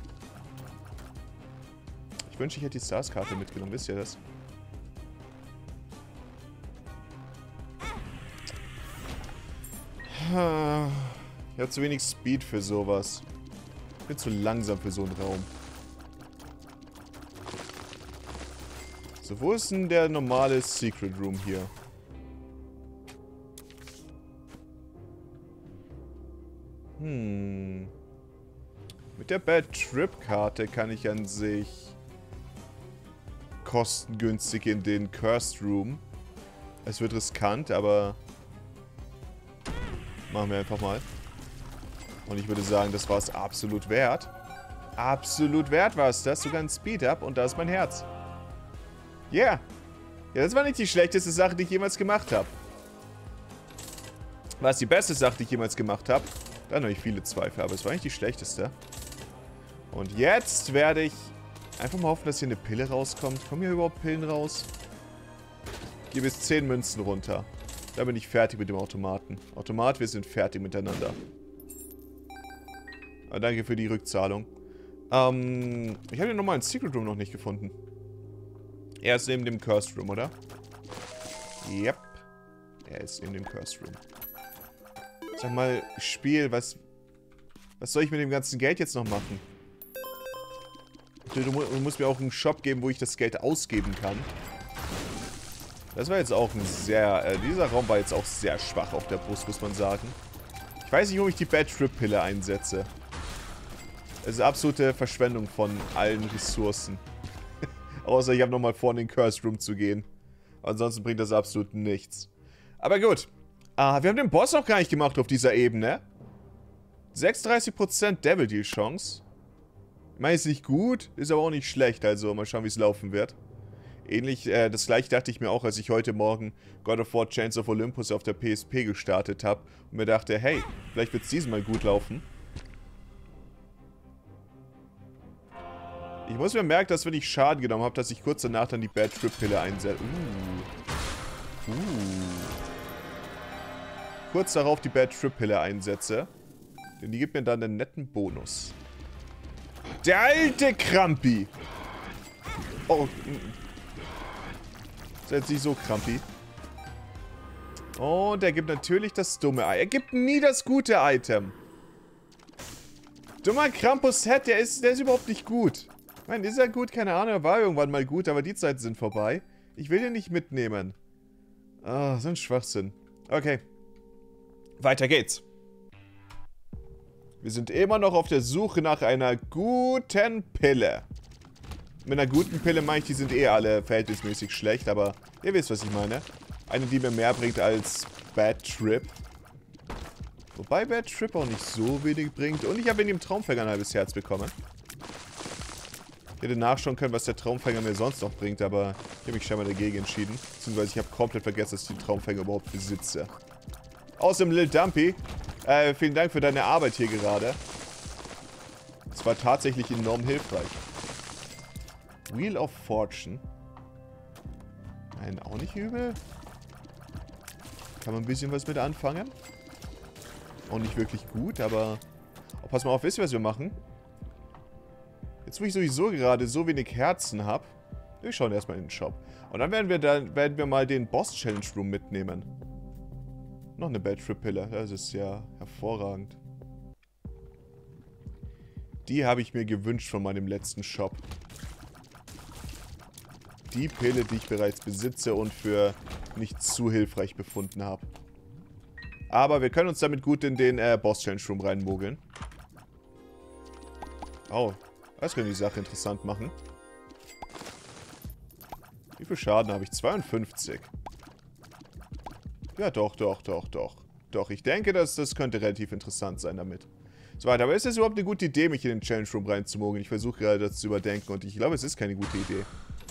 Ich wünsche, ich hätte die Stars-Karte mitgenommen. Wisst ihr das? Ich habe zu wenig Speed für sowas. Ich bin zu langsam für so einen Raum. So, wo ist denn der normale Secret Room hier? Mit der Bad Trip Karte kann ich an sich kostengünstig in den Cursed Room. Es wird riskant, aber machen wir einfach mal. Und ich würde sagen, das war es absolut wert. Absolut wert war es das. Sogar ein Speed-Up und da ist mein Herz. Yeah. Ja, das war nicht die schlechteste Sache, die ich jemals gemacht habe. War es die beste Sache, die ich jemals gemacht habe? Da habe ich viele Zweifel, aber es war nicht die schlechteste. Und jetzt werde ich einfach mal hoffen, dass hier eine Pille rauskommt. Kommen hier überhaupt Pillen raus? Hier bis 10 Münzen runter. Da bin ich fertig mit dem Automaten. Automat, wir sind fertig miteinander. Aber danke für die Rückzahlung. Ich habe den normalen Secret Room noch nicht gefunden. Er ist neben dem Cursed Room, oder? Yep. Er ist in dem Cursed Room. Sag mal, Spiel, was soll ich mit dem ganzen Geld jetzt noch machen? Du musst mir auch einen Shop geben, wo ich das Geld ausgeben kann. Das war jetzt auch ein sehr... dieser Raum war jetzt auch sehr schwach auf der Brust, muss man sagen. Ich weiß nicht, wo ich die Bad Trip Pille einsetze. Es ist absolute Verschwendung von allen Ressourcen. Außer ich habe nochmal vor, in den Cursed Room zu gehen. Ansonsten bringt das absolut nichts. Aber gut. Wir haben den Boss noch gar nicht gemacht auf dieser Ebene. 36% Devil Deal Chance. Ich meine, ist nicht gut, ist aber auch nicht schlecht. Also mal schauen, wie es laufen wird. Ähnlich, das gleiche dachte ich mir auch, als ich heute Morgen God of War Chains of Olympus auf der PSP gestartet habe. Und mir dachte, hey, vielleicht wird es diesmal gut laufen. Ich muss mir merken, dass wenn ich Schaden genommen habe, dass ich kurz danach dann die Bad Trip Pille einsetze. Kurz darauf die Bad Trip Pille einsetze. Denn die gibt mir dann einen netten Bonus. Der alte Krampi! Oh. Ist jetzt nicht so Krampi. Und er gibt natürlich das dumme Ei. Er gibt nie das gute Item. Dummer Krampus-Head, der ist überhaupt nicht gut. Ich meine, ist er gut? Keine Ahnung, er war irgendwann mal gut, aber die Zeiten sind vorbei. Ich will ihn nicht mitnehmen. Ah, so ein Schwachsinn. Okay. Weiter geht's. Wir sind immer noch auf der Suche nach einer guten Pille. Mit einer guten Pille meine ich, die sind eh alle verhältnismäßig schlecht, aber ihr wisst, was ich meine. Eine, die mir mehr bringt als Bad Trip. Wobei Bad Trip auch nicht so wenig bringt. Und ich habe in dem Traumfänger ein halbes Herz bekommen. Ich hätte nachschauen können, was der Traumfänger mir sonst noch bringt, aber ich habe mich scheinbar dagegen entschieden. Beziehungsweise ich habe komplett vergessen, dass ich den Traumfänger überhaupt besitze. Außerdem, Lil Dumpy, vielen Dank für deine Arbeit hier gerade. Es war tatsächlich enorm hilfreich. Wheel of Fortune. Nein, auch nicht übel. Kann man ein bisschen was mit anfangen. Auch nicht wirklich gut, aber... Oh, pass mal auf, wisst ihr, was wir machen? Jetzt, wo ich sowieso gerade so wenig Herzen habe, wir schauen erstmal in den Shop. Und dann werden wir mal den Boss Challenge Room mitnehmen. Noch eine Bad Trip Pille. Das ist ja hervorragend. Die habe ich mir gewünscht von meinem letzten Shop. Die Pille, die ich bereits besitze und für nicht zu hilfreich befunden habe. Aber wir können uns damit gut in den Boss Challenge Room reinmogeln. Oh, das könnte die Sache interessant machen. Wie viel Schaden habe ich? 52. Ja, doch. Doch, ich denke, das könnte relativ interessant sein damit. So weiter, aber ist es überhaupt eine gute Idee, mich in den Challenge Room reinzumogeln? Ich versuche gerade das zu überdenken und ich glaube, es ist keine gute Idee.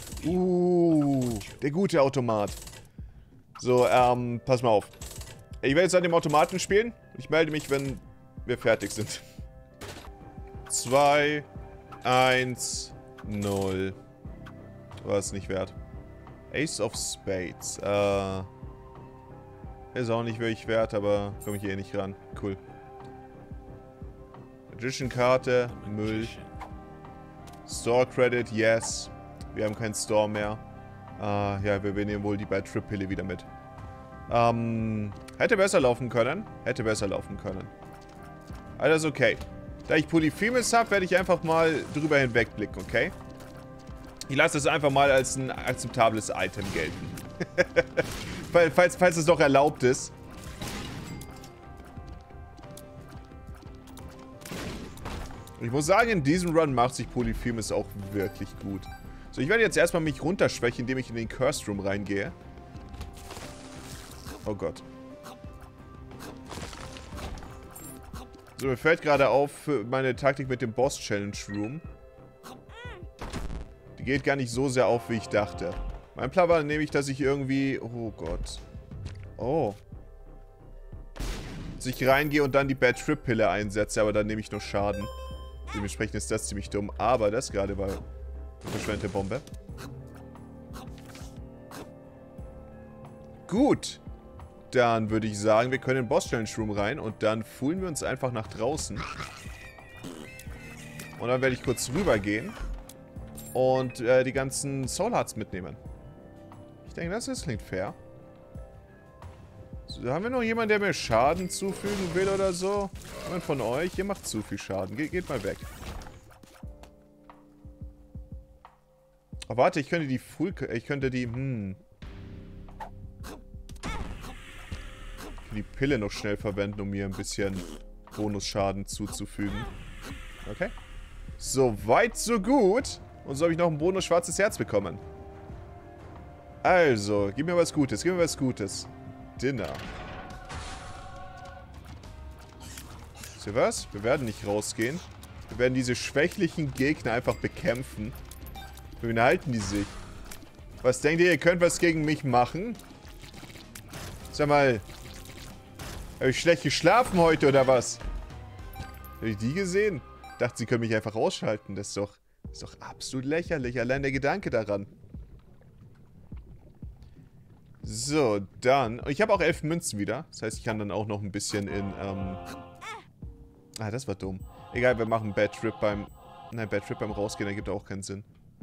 Der gute Automat. So, pass mal auf. Ich werde jetzt an dem Automaten spielen. Ich melde mich, wenn wir fertig sind. 2, 1, 0. War es nicht wert. Ace of Spades. Ist auch nicht wirklich wert, aber komme ich hier nicht ran. Cool. Magician-Karte, Müll. Store Credit, yes. Wir haben keinen Store mehr. Ja, wir nehmen wohl die Bad Trip Pille wieder mit. Hätte besser laufen können. Alles okay. Da ich Polyphemus habe, werde ich einfach mal drüber hinwegblicken, okay? Ich lasse das einfach mal als ein akzeptables Item gelten. falls es doch erlaubt ist. Und ich muss sagen, in diesem Run macht sich Polyphemus auch wirklich gut. So, ich werde jetzt erstmal mich runterschwächen, indem ich in den Cursed Room reingehe. Oh Gott. So, mir fällt gerade auf, meine Taktik mit dem Boss Challenge Room. Die geht gar nicht so sehr auf, wie ich dachte. Mein Plan war nämlich, dass ich irgendwie... Oh Gott. Oh. Dass ich reingehe und dann die Bad Trip Pille einsetze, aber dann nehme ich nur Schaden. Dementsprechend ist das ziemlich dumm. Aber das gerade war eine verschwendete Bombe. Gut. Dann würde ich sagen, wir können in den Boss Challenge Room rein und dann foolen wir uns einfach nach draußen. Und dann werde ich kurz rübergehen und die ganzen Soul Hearts mitnehmen. Ich denke, das klingt fair. So, haben wir noch jemanden, der mir Schaden zufügen will oder so? Jemand von euch? Ihr macht zu viel Schaden. Geht mal weg. Oh, warte, ich könnte die die Pille noch schnell verwenden, um mir ein bisschen Bonusschaden zuzufügen. Okay. So weit, so gut. Und so habe ich noch ein Bonus schwarzes Herz bekommen. Also, gib mir was Gutes, gib mir was Gutes. Dinner. Wisst ihr was? Wir werden nicht rausgehen. Wir werden diese schwächlichen Gegner einfach bekämpfen. Wie halten die sich? Was denkt ihr könnt was gegen mich machen? Sag mal... Habe ich schlecht geschlafen heute, oder was? Habe ich die gesehen? Dachte, sie können mich einfach ausschalten. Das ist doch absolut lächerlich. Allein der Gedanke daran. So, dann... Ich habe auch 11 Münzen wieder. Das heißt, ich kann dann auch noch ein bisschen in... Ah, das war dumm. Egal, wir machen Bad Trip beim... Nein, Bad Trip beim Rausgehen, da gibt auch keinen Sinn.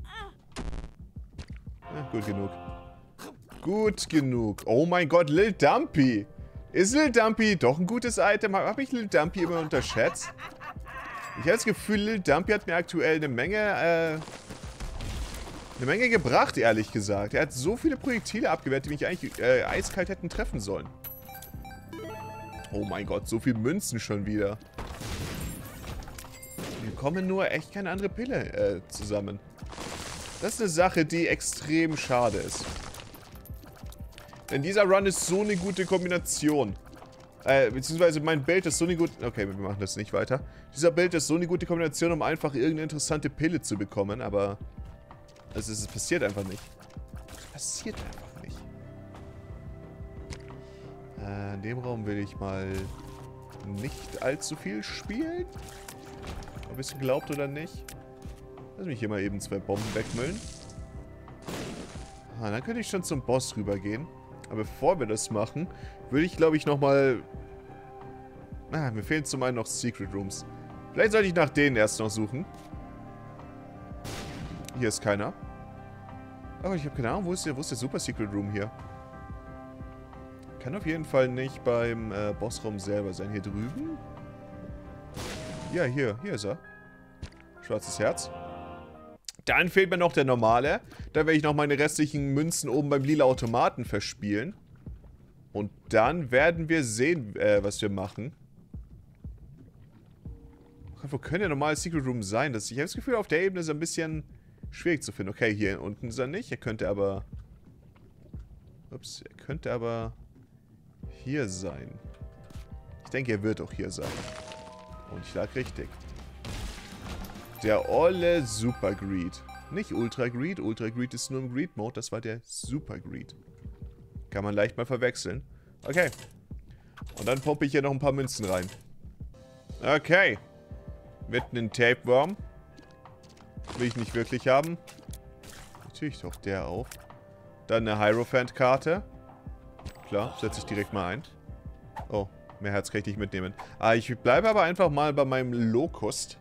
Ja, gut genug. Gut genug. Oh mein Gott, Lil Dumpy. Ist Lil Dumpy doch ein gutes Item? Habe ich Lil Dumpy immer unterschätzt? Ich habe das Gefühl, Lil Dumpy hat mir aktuell eine Menge gebracht, ehrlich gesagt. Er hat so viele Projektile abgewehrt, die mich eigentlich eiskalt hätten treffen sollen. Oh mein Gott, so viele Münzen schon wieder. Wir kommen nur echt keine andere Pille zusammen. Das ist eine Sache, die extrem schade ist. Denn dieser Run ist so eine gute Kombination. Beziehungsweise mein Bild ist so eine gute... Okay, wir machen das nicht weiter. Dieser Bild ist so eine gute Kombination, um einfach irgendeine interessante Pille zu bekommen, aber... Es passiert einfach nicht. Es passiert einfach nicht. In dem Raum will ich mal nicht allzu viel spielen. Ob ihr es glaubt oder nicht. Lass mich hier mal eben 2 Bomben wegmüllen. Dann könnte ich schon zum Boss rübergehen. Aber bevor wir das machen, würde ich, glaube ich, nochmal... mir fehlen zum einen noch Secret Rooms. Vielleicht sollte ich nach denen erst noch suchen. Hier ist keiner. Aber ich habe keine Ahnung, wo ist der Super Secret Room hier? Kann auf jeden Fall nicht beim Bossraum selber sein. Hier drüben? Ja, hier ist er. Schwarzes Herz. Dann fehlt mir noch der normale. Dann werde ich noch meine restlichen Münzen oben beim lila Automaten verspielen. Und dann werden wir sehen, was wir machen. Wo könnte der normale Secret Room sein? Ich habe das Gefühl, auf der Ebene ist er ein bisschen schwierig zu finden. Okay, hier unten ist er nicht. Er könnte aber... Ups, er könnte aber... hier sein. Ich denke, er wird auch hier sein. Und ich lag richtig. Der olle Super Greed. Nicht Ultra Greed. Ultra Greed ist nur im Greed Mode. Das war der Super Greed. Kann man leicht mal verwechseln. Okay. Und dann pumpe ich hier noch ein paar Münzen rein. Okay. Mitten in Tapeworm. Will ich nicht wirklich haben. Natürlich taucht der auf. Dann eine Hierophant-Karte. Klar, setze ich direkt mal ein. Oh, mehr Herz kann ich nicht mitnehmen. Ich bleibe aber einfach mal bei meinem Locust.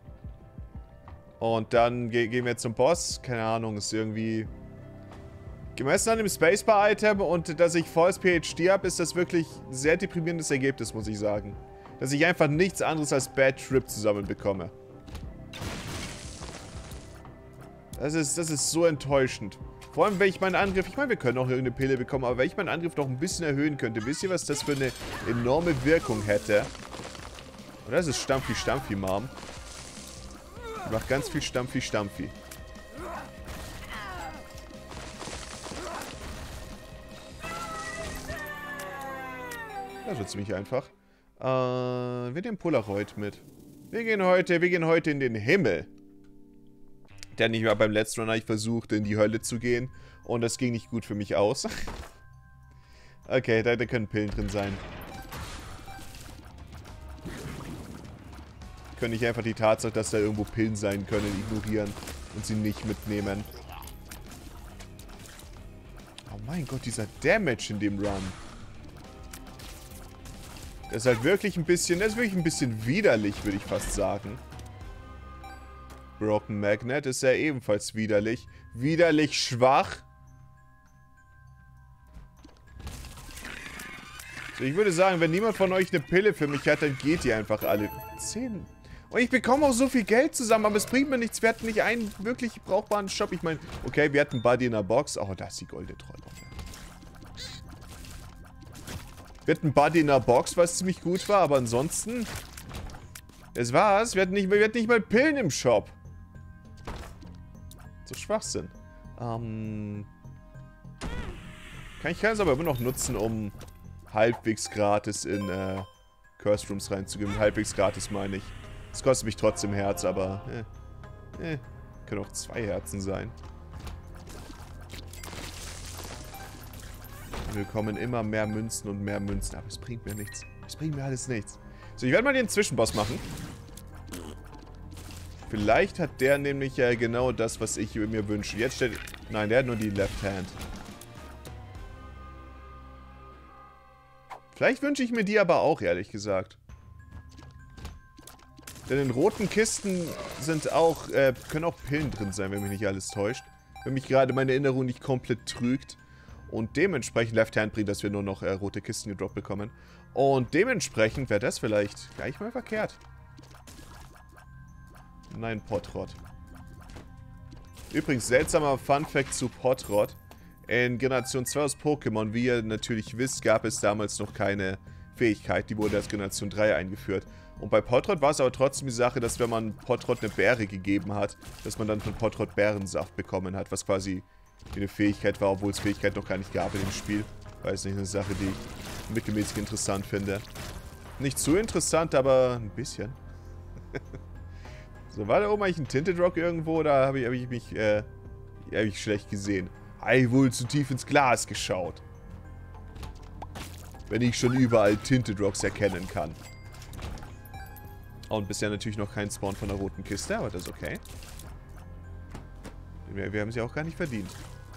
Und dann gehen wir zum Boss. Keine Ahnung, ist irgendwie... Gemessen an dem Spacebar-Item und dass ich volles PhD habe, ist das wirklich ein sehr deprimierendes Ergebnis, muss ich sagen. dass ich einfach nichts anderes als Bad Trip zusammenbekomme. Das ist so enttäuschend. Vor allem, wenn ich meinen Angriff... Ich meine, wir können auch irgendeine Pille bekommen, aber wenn ich meinen Angriff noch ein bisschen erhöhen könnte, wisst ihr, was das für eine enorme Wirkung hätte? Und das ist Stampfi Stampfi, Mom. Die macht ganz viel Stampfi Stampfi. Das wird ziemlich einfach. Wir nehmen Polaroid mit. Wir gehen heute in den Himmel. Denn ich war beim letzten Run, habe ich versucht, in die Hölle zu gehen. Und das ging nicht gut für mich aus. Okay, da können Pillen drin sein. Könnte ich einfach die Tatsache, dass da irgendwo Pillen sein können, ignorieren und sie nicht mitnehmen. Oh mein Gott, dieser Damage in dem Run. Das ist halt wirklich ein bisschen, das ist wirklich ein bisschen widerlich, würde ich fast sagen. Broken Magnet ist ja ebenfalls widerlich. Widerlich schwach. So, ich würde sagen, wenn niemand von euch eine Pille für mich hat, dann geht ihr einfach alle 10. Und ich bekomme auch so viel Geld zusammen, aber es bringt mir nichts. Wir hatten nicht einen wirklich brauchbaren Shop. Ich meine, okay, wir hatten Buddy in der Box. Oh, da ist die goldene Trollbombe. Wir hatten Buddy in der Box, was ziemlich gut war, aber ansonsten... Das war's. Wir hatten nicht mal Pillen im Shop. So Schwachsinn. Kann ich es aber immer noch nutzen, um halbwegs gratis in Curse Rooms reinzugeben. Halbwegs gratis meine ich. Es kostet mich trotzdem Herz, aber können auch 2 Herzen sein. Wir bekommen immer mehr Münzen und mehr Münzen, aber es bringt mir nichts. Es bringt mir alles nichts. So, ich werde mal den Zwischenboss machen. Vielleicht hat der nämlich genau das, was ich mir wünsche. Jetzt steht... Nein, der hat nur die Left Hand. Vielleicht wünsche ich mir die aber auch, ehrlich gesagt. Denn in roten Kisten sind auch, können auch Pillen drin sein, wenn mich nicht alles täuscht. Wenn mich gerade meine Erinnerung nicht komplett trügt. Und dementsprechend Left Hand bringt, dass wir nur noch rote Kisten gedroppt bekommen. Und dementsprechend wäre das vielleicht gar nicht mal verkehrt. Nein, Potrot. Übrigens, seltsamer Funfact zu Potrot. In Generation 2 aus Pokémon, wie ihr natürlich wisst, gab es damals noch keine Fähigkeit. Die wurde als Generation 3 eingeführt. Und bei Potrot war es aber trotzdem die Sache, dass wenn man Potrot eine Beere gegeben hat, dass man dann von Potrot Bärensaft bekommen hat, was quasi eine Fähigkeit war, obwohl es Fähigkeit noch gar nicht gab in dem Spiel. Weiß nicht, eine Sache, die ich mittelmäßig interessant finde. Nicht zu interessant, aber ein bisschen. So, war da oben eigentlich ein Tinted Rock irgendwo? Oder habe ich mich schlecht gesehen? Habe ich wohl zu tief ins Glas geschaut. Wenn ich schon überall Tinted Rocks erkennen kann. Und bisher natürlich noch kein Spawn von der roten Kiste, aber das ist okay. Wir haben sie auch gar nicht verdient.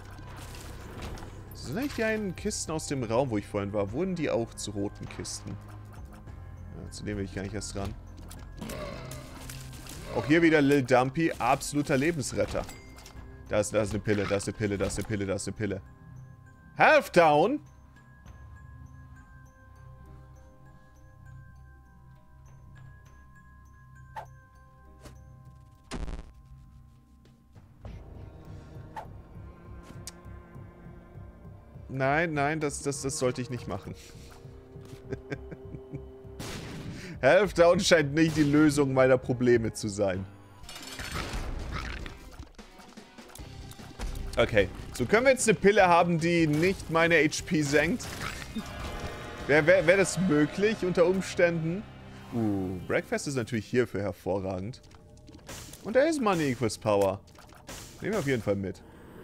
Sind eigentlich die einen Kisten aus dem Raum, wo ich vorhin war? Wurden die auch zu roten Kisten? Ja, zu denen will ich gar nicht erst ran. Auch hier wieder Lil Dumpy, absoluter Lebensretter. Da ist eine Pille, da ist eine Pille, da ist eine Pille, da ist eine Pille. Half down! Nein, nein, das sollte ich nicht machen. Half down scheint nicht die Lösung meiner Probleme zu sein. Okay, so können wir jetzt eine Pille haben, die nicht meine HP senkt. Wäre das möglich unter Umständen? Breakfast ist natürlich hierfür hervorragend. Und da ist Money equals Power. Nehmen wir auf jeden Fall mit.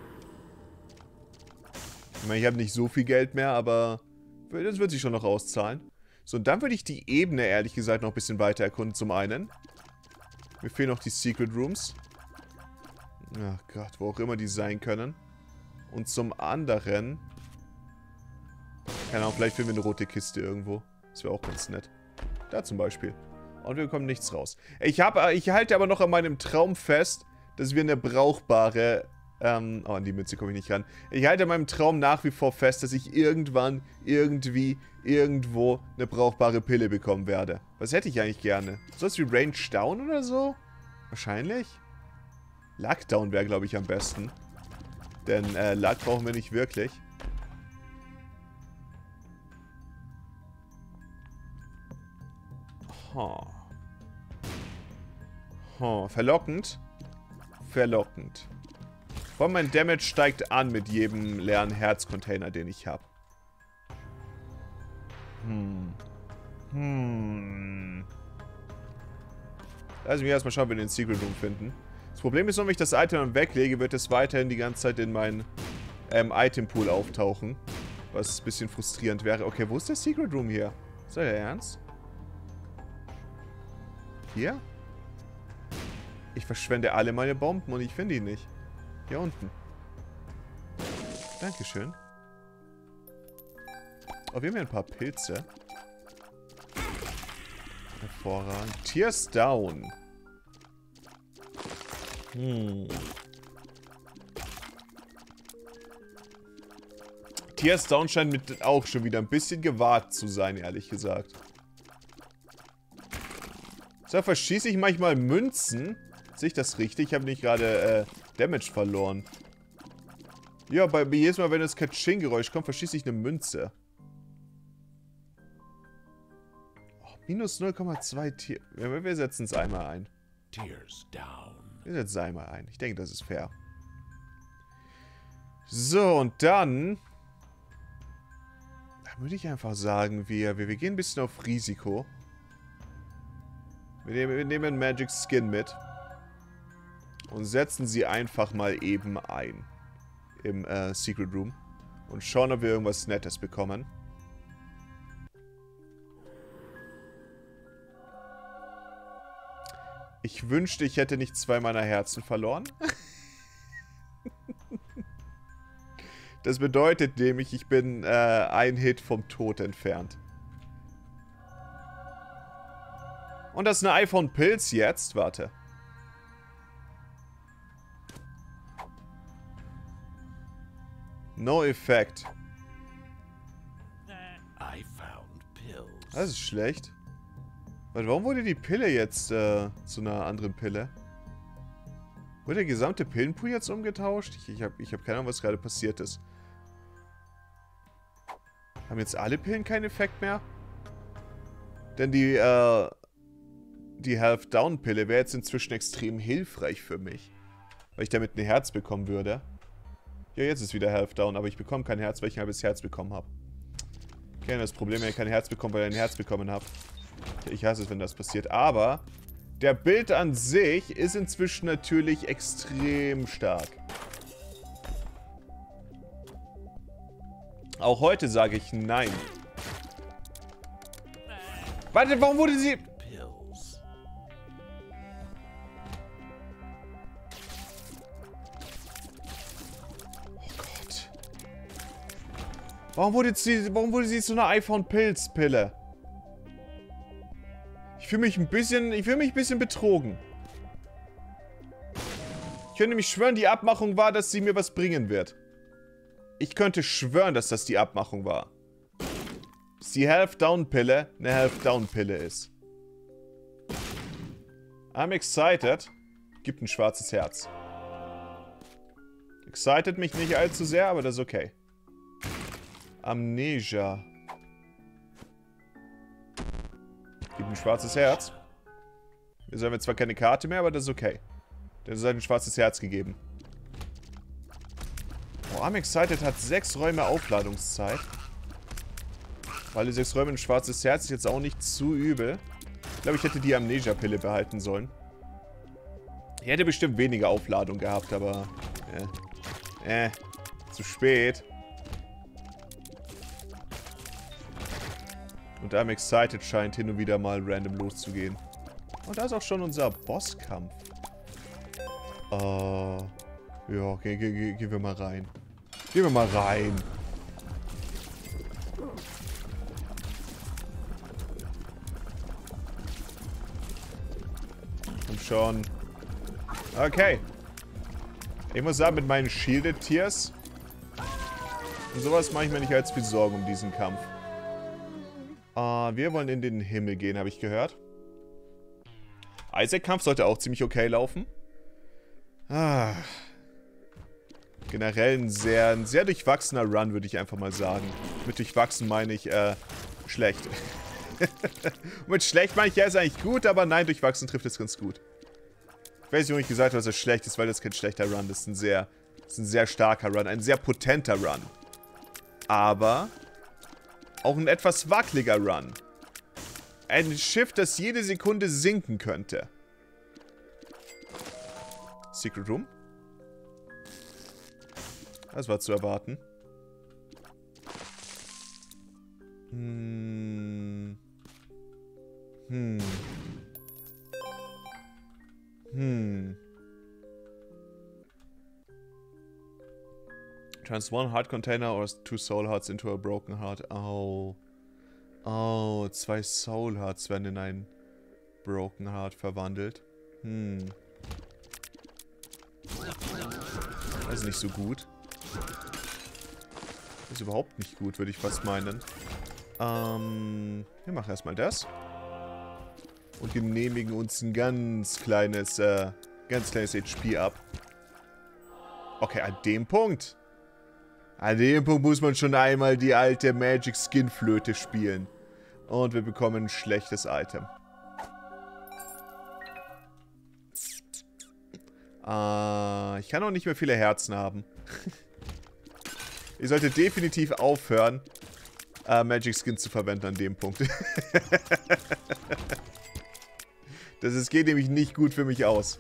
Ich meine, ich habe nicht so viel Geld mehr, aber das wird sich schon noch auszahlen. So, und dann würde ich die Ebene, ehrlich gesagt, noch ein bisschen weiter erkunden, zum einen. Mir fehlen noch die Secret Rooms. Ach Gott, wo auch immer die sein können. Und zum anderen... Keine Ahnung, vielleicht finden wir eine rote Kiste irgendwo. Das wäre auch ganz nett. Da zum Beispiel. Und wir bekommen nichts raus. Ich halte aber noch an meinem Traum fest, dass wir eine brauchbare Oh, an die Mütze komme ich nicht ran. Ich halte meinem Traum nach wie vor fest, dass ich irgendwann, irgendwie, irgendwo eine brauchbare Pille bekommen werde. Was hätte ich eigentlich gerne? Sowas wie Range Down oder so? Wahrscheinlich. Luck Down wäre, glaube ich, am besten. Denn Luck brauchen wir nicht wirklich. Oh. Oh, verlockend. Verlockend. Vor allem mein Damage steigt an mit jedem leeren Herzcontainer, den ich habe. Lass mich erstmal schauen, ob wir den Secret Room finden. Das Problem ist, wenn ich das Item dann weglege, wird es weiterhin die ganze Zeit in meinen Item-Pool auftauchen. Was ein bisschen frustrierend wäre. Okay, wo ist der Secret Room hier? Ist das der Ernst? Hier? Ich verschwende alle meine Bomben und ich finde ihn nicht. Hier unten. Dankeschön. Oh, wir haben hier ein paar Pilze. Hervorragend. Tears Down. Tears Down scheint mit auch schon wieder ein bisschen gewagt zu sein, ehrlich gesagt. So, verschieße ich manchmal Münzen. Sehe ich das richtig? Ich habe nicht gerade Damage verloren. Ja, bei jedes Mal, wenn das Katsching-Geräusch kommt, verschieße ich eine Münze. Oh, minus 0,2 Tier. Wir setzen es einmal ein. Wir setzen es einmal ein. Ich denke, das ist fair. So, und dann... Da würde ich einfach sagen, wir gehen ein bisschen auf Risiko. Wir nehmen Magic Skin mit. Und setzen sie einfach mal eben ein. Im Secret Room. Und schauen, ob wir irgendwas Nettes bekommen. Ich wünschte, ich hätte nicht 2 meiner Herzen verloren. Das bedeutet nämlich, ich bin ein Hit vom Tod entfernt. Und das ist eine iPhone-Pilz jetzt. Warte. No effect. Das ist schlecht. Warte, warum wurde die Pille jetzt zu einer anderen Pille? Wurde der gesamte Pillenpool jetzt umgetauscht? Ich hab keine Ahnung, was gerade passiert ist. Haben jetzt alle Pillen keinen Effekt mehr? Denn die Half-Down-Pille wäre jetzt inzwischen extrem hilfreich für mich. Weil ich damit ein Herz bekommen würde. Ja, jetzt ist wieder Half-Down, aber ich bekomme kein Herz, weil ich ein halbes Herz bekommen habe. Okay, das Problem, wenn ich kein Herz bekomme, weil ich ein Herz bekommen habe. Ich hasse es, wenn das passiert. Aber der Bild an sich ist inzwischen natürlich extrem stark. Auch heute sage ich nein. Warte, warum wurde sie... Warum wurde sie zu einer iPhone-Pilz-Pille? Ich fühle mich ein bisschen betrogen. Ich könnte nämlich schwören, die Abmachung war, dass sie mir was bringen wird. Ich könnte schwören, dass das die Abmachung war. Dass die Half-Down-Pille eine Half-Down-Pille ist. I'm excited. Gibt ein schwarzes Herz. Excited mich nicht allzu sehr, aber das ist okay. Amnesia. Gibt ein schwarzes Herz. Wir haben jetzt zwar keine Karte mehr, aber das ist okay. Das hat ein schwarzes Herz gegeben. Oh, I'm excited hat 6 Räume Aufladungszeit. Weil die 6 Räume ein schwarzes Herz ist jetzt auch nicht zu übel. Ich glaube, ich hätte die Amnesia-Pille behalten sollen. Ich hätte bestimmt weniger Aufladung gehabt, aber... zu spät. Und I'm excited scheint hin und wieder mal random loszugehen. Und da ist auch schon unser Bosskampf. Ja, gehen wir mal rein. Gehen wir mal rein. Komm schon. Okay. Ich muss sagen, mit meinen Shielded Tiers und sowas mache ich mir nicht allzu viel Sorgen um diesen Kampf. Wir wollen in den Himmel gehen, habe ich gehört. Isaac-Kampf sollte auch ziemlich okay laufen. Generell ein sehr durchwachsener Run, würde ich einfach mal sagen. Mit durchwachsen meine ich, schlecht. Mit schlecht meine ich, ja, ist eigentlich gut, aber nein, durchwachsen trifft es ganz gut. Ich weiß nicht, warum ich gesagt habe, dass es schlecht ist, weil das kein schlechter Run ist. Das ist ein sehr starker Run, ein sehr potenter Run. Aber auch ein etwas wackeliger Run. Ein Schiff, das jede Sekunde sinken könnte. Secret Room? Das war zu erwarten. Turns one heart container or 2 soul hearts into a broken heart. Oh. Oh, 2 soul hearts werden in ein broken heart verwandelt. Das ist nicht so gut. Das ist überhaupt nicht gut, würde ich fast meinen. Wir machen erstmal das. Und genehmigen uns ein ganz kleines HP ab. Okay, an dem Punkt. An dem Punkt muss man schon einmal die alte Magic Skin Flöte spielen. Und wir bekommen ein schlechtes Item. Ich kann auch nicht mehr viele Herzen haben. Ich sollte definitiv aufhören, Magic Skin zu verwenden an dem Punkt. Das geht nämlich nicht gut für mich aus.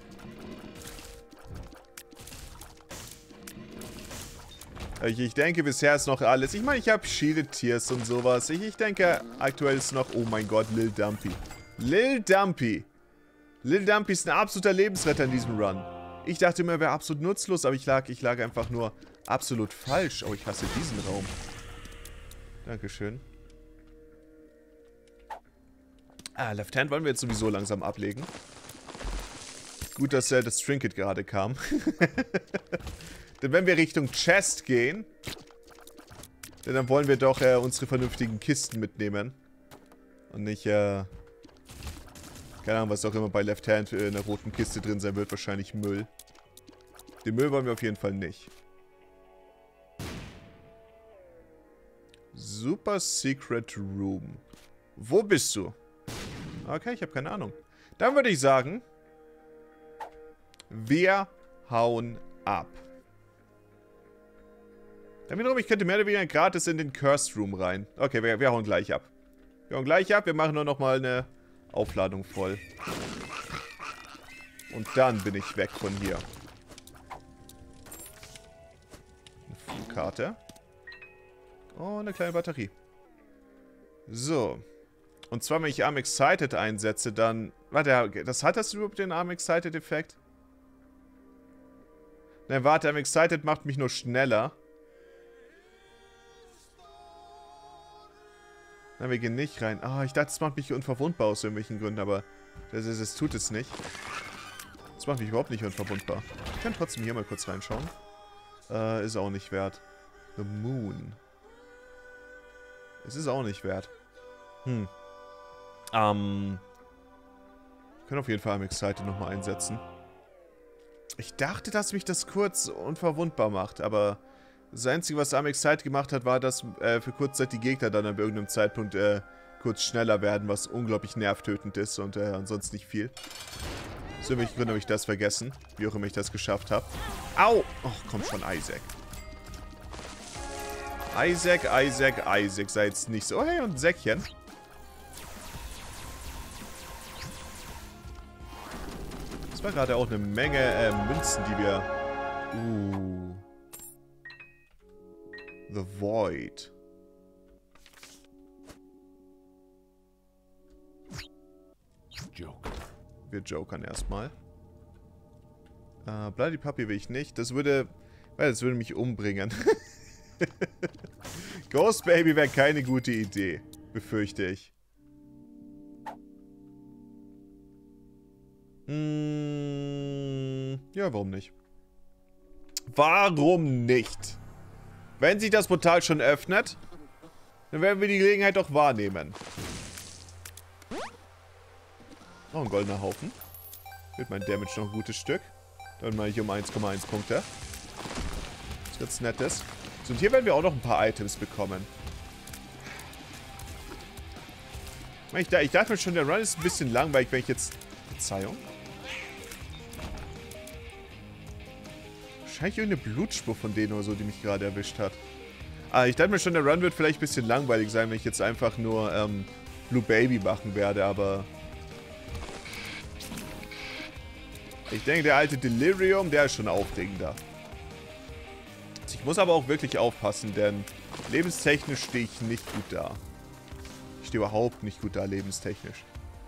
Ich denke, bisher ist noch alles. Ich meine, ich habe Shielded Tiers und sowas. Ich denke, aktuell ist noch... Oh mein Gott, Lil Dumpy. Lil Dumpy. Lil Dumpy ist ein absoluter Lebensretter in diesem Run. Ich dachte immer, er wäre absolut nutzlos, aber ich lag einfach nur absolut falsch. Oh, ich hasse diesen Raum. Dankeschön. Left Hand wollen wir jetzt sowieso langsam ablegen. Gut, dass das Trinket gerade kam. Denn wenn wir Richtung Chest gehen, dann wollen wir doch unsere vernünftigen Kisten mitnehmen. Und nicht, keine Ahnung, was auch immer bei Left Hand in einer roten Kiste drin sein wird. Wahrscheinlich Müll. Den Müll wollen wir auf jeden Fall nicht. Super Secret Room. Wo bist du? Okay, ich habe keine Ahnung. Dann würde ich sagen, wir hauen ab. Dann wiederum, ich könnte mehr oder weniger gratis in den Cursed Room rein. Okay, wir hauen gleich ab. Wir hauen gleich ab, wir machen nur noch mal eine Aufladung voll. Und dann bin ich weg von hier. Eine Flugkarte. Oh, eine kleine Batterie. So. Und zwar, wenn ich Arm Excited einsetze, dann... Warte, hat das überhaupt den Arm Excited Effekt? Nein, warte, Arm Excited macht mich nur schneller. Nein, wir gehen nicht rein. Ich dachte, das macht mich unverwundbar aus irgendwelchen Gründen, aber das tut es nicht. Das macht mich überhaupt nicht unverwundbar. Ich kann trotzdem hier mal kurz reinschauen. Ist auch nicht wert. The Moon. Es ist auch nicht wert. Wir können auf jeden Fall Arm Excited nochmal einsetzen. Ich dachte, dass mich das kurz unverwundbar macht, aber das Einzige, was Arm Excited gemacht hat, war, dass für kurze Zeit die Gegner dann an irgendeinem Zeitpunkt kurz schneller werden, was unglaublich nervtötend ist und ansonsten nicht viel. Aus irgendwelchen Gründen habe ich das vergessen, wie auch immer ich das geschafft habe. Au! Och, komm schon, Isaac. Isaac, sei jetzt nicht so... Oh, hey, und ein Säckchen. Das war gerade auch eine Menge Münzen, die wir... The Void. Wir jokern erstmal. Bloody Puppy will ich nicht. Das würde mich umbringen. Ghost Baby wäre keine gute Idee. Befürchte ich. Ja, warum nicht? Warum nicht? Wenn sich das Portal schon öffnet, dann werden wir die Gelegenheit doch wahrnehmen. Noch ein goldener Haufen. Wird mein Damage noch ein gutes Stück. Dann mache ich um 1,1 Punkte. Was ganz Nettes. So, und hier werden wir auch noch ein paar Items bekommen. Ich dachte mir schon, der Run ist ein bisschen langweilig, wenn ich jetzt... Verzeihung? Wahrscheinlich irgendeine Blutspur von denen oder so, die mich gerade erwischt hat. Ich dachte mir schon, der Run wird vielleicht ein bisschen langweilig sein, wenn ich jetzt einfach nur Blue Baby machen werde, aber... Ich denke, der alte Delirium, der ist schon aufregender. Ich muss aber auch wirklich aufpassen, denn lebenstechnisch stehe ich nicht gut da. Ich stehe überhaupt nicht gut da, lebenstechnisch.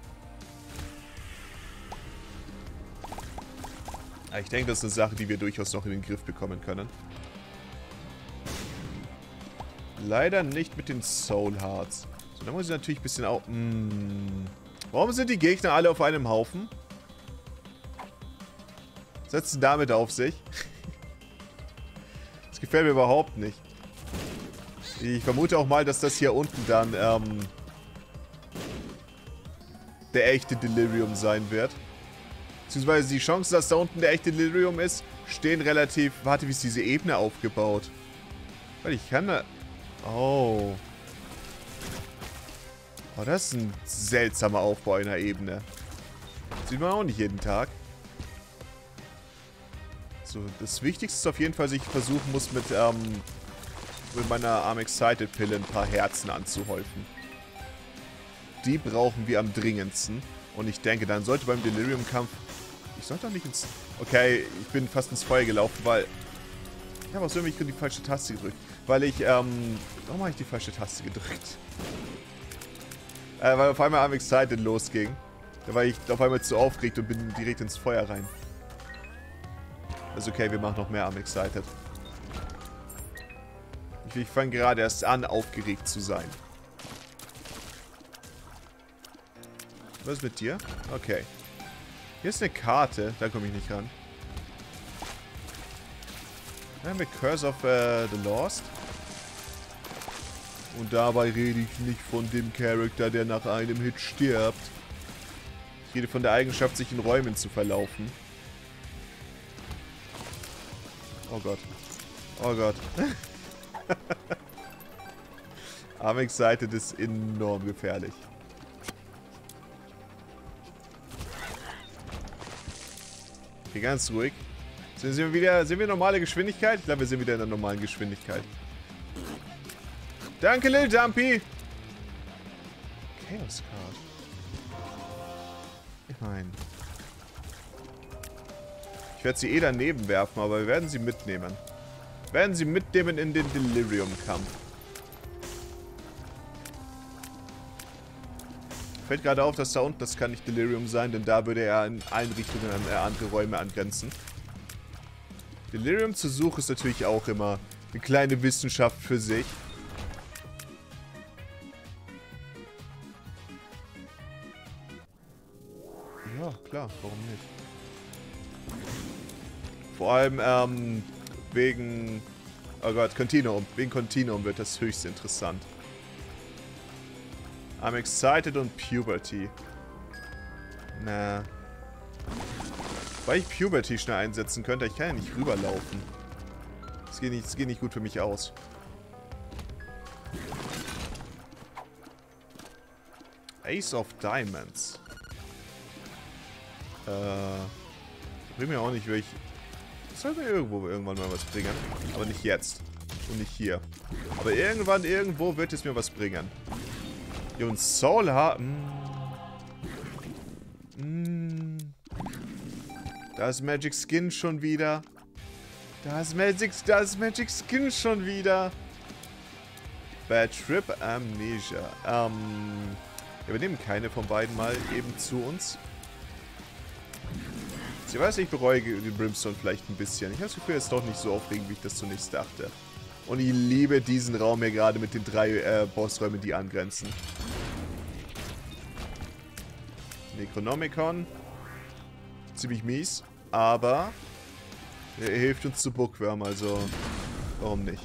Aber ich denke, das ist eine Sache, die wir durchaus noch in den Griff bekommen können. Leider nicht mit den Soul Hearts. So, da muss ich natürlich ein bisschen auch... Warum sind die Gegner alle auf einem Haufen? Was setzt denn damit auf sich? Das gefällt mir überhaupt nicht. Ich vermute auch mal, dass das hier unten dann der echte Delirium sein wird. Beziehungsweise die Chancen, dass da unten der echte Delirium ist, stehen relativ... Warte, wie ist diese Ebene aufgebaut? Weil ich kann da... Oh. Oh, das ist ein seltsamer Aufbau einer Ebene. Das sieht man auch nicht jeden Tag. So, das Wichtigste ist auf jeden Fall, dass ich versuchen muss, mit meiner I'm Excited Pille ein paar Herzen anzuhäufen. Die brauchen wir am dringendsten. Und ich denke, dann sollte beim Delirium-Kampf... Ich sollte doch nicht ins... Okay, ich bin fast ins Feuer gelaufen, weil... Ich habe aus irgendeinem Grund die falsche Taste gedrückt. Weil ich, Warum habe ich die falsche Taste gedrückt? Weil auf einmal I'm Excited losging. Da war ich auf einmal zu aufgeregt und bin direkt ins Feuer rein. Also okay, wir machen noch mehr I'm Excited. Ich fange gerade erst an, aufgeregt zu sein. Was ist mit dir? Okay. Hier ist eine Karte. Da komme ich nicht ran. Dann haben wir Curse of the Lost. Und dabei rede ich nicht von dem Charakter, der nach einem Hit stirbt. Ich rede von der Eigenschaft, sich in Räumen zu verlaufen. Oh Gott. Oh Gott. I'm Excited ist enorm gefährlich. Okay, ganz ruhig. Sind wir normale Geschwindigkeit? Ich glaube, wir sind wieder in der normalen Geschwindigkeit. Danke, Lil Dumpy. Chaos Card. Ich meine... Ich werde sie eh daneben werfen, aber wir werden sie mitnehmen. Werden sie mitnehmen in den Delirium-Kampf. Fällt gerade auf, dass da unten, das kann nicht Delirium sein, denn da würde er in allen Richtungen an andere Räume angrenzen. Delirium zu suchen ist natürlich auch immer eine kleine Wissenschaft für sich. Ja, klar, warum nicht? Vor allem, wegen... Oh Gott, Continuum. Wegen Continuum wird das höchst interessant. I'm Excited und Puberty. Na. Weil ich Puberty schnell einsetzen könnte, ich kann ja nicht rüberlaufen. Das geht nicht gut für mich aus. Ace of Diamonds. Bringt mir auch nicht welche... Das soll mir irgendwann mal was bringen. Aber nicht jetzt. Und nicht hier. Aber irgendwo wird es mir was bringen. Hier und Soul Heart. Da ist Magic Skin schon wieder. Da ist Magic Skin schon wieder. Bad Trip Amnesia. Ja, wir nehmen keine von beiden mal eben zu uns. Ich weiß, ich bereue den Brimstone vielleicht ein bisschen. Ich habe das Gefühl, er ist doch nicht so aufregend, wie ich das zunächst dachte. Und ich liebe diesen Raum hier gerade mit den 3 Bossräumen, die angrenzen. Necronomicon. Ziemlich mies, aber Er hilft uns zu Bookworm, also warum nicht?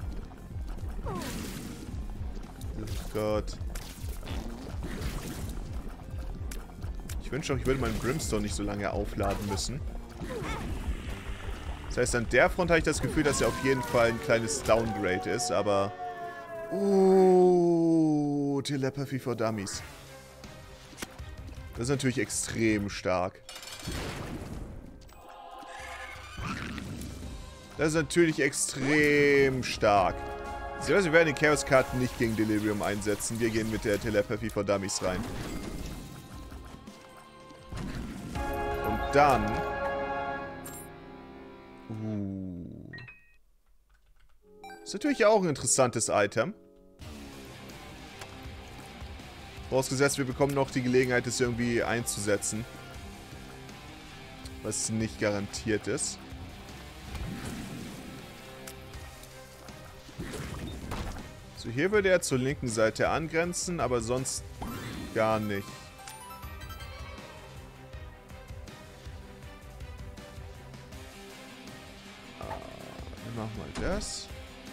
Oh Gott. Ich wünsche auch, ich würde meinen Brimstone nicht so lange aufladen müssen. Das heißt, an der Front habe ich das Gefühl, dass er auf jeden Fall ein kleines Downgrade ist, aber... Telepathy for Dummies. Das ist natürlich extrem stark. Das ist natürlich extrem stark. Wir werden die Chaos-Karten nicht gegen Delirium einsetzen. Wir gehen mit der Telepathy for Dummies rein. Und dann... Ist natürlich auch ein interessantes Item. Vorausgesetzt, wir bekommen noch die Gelegenheit, es irgendwie einzusetzen. Was nicht garantiert ist. So, hier würde er zur linken Seite angrenzen, aber sonst gar nicht. Wir machen mal das.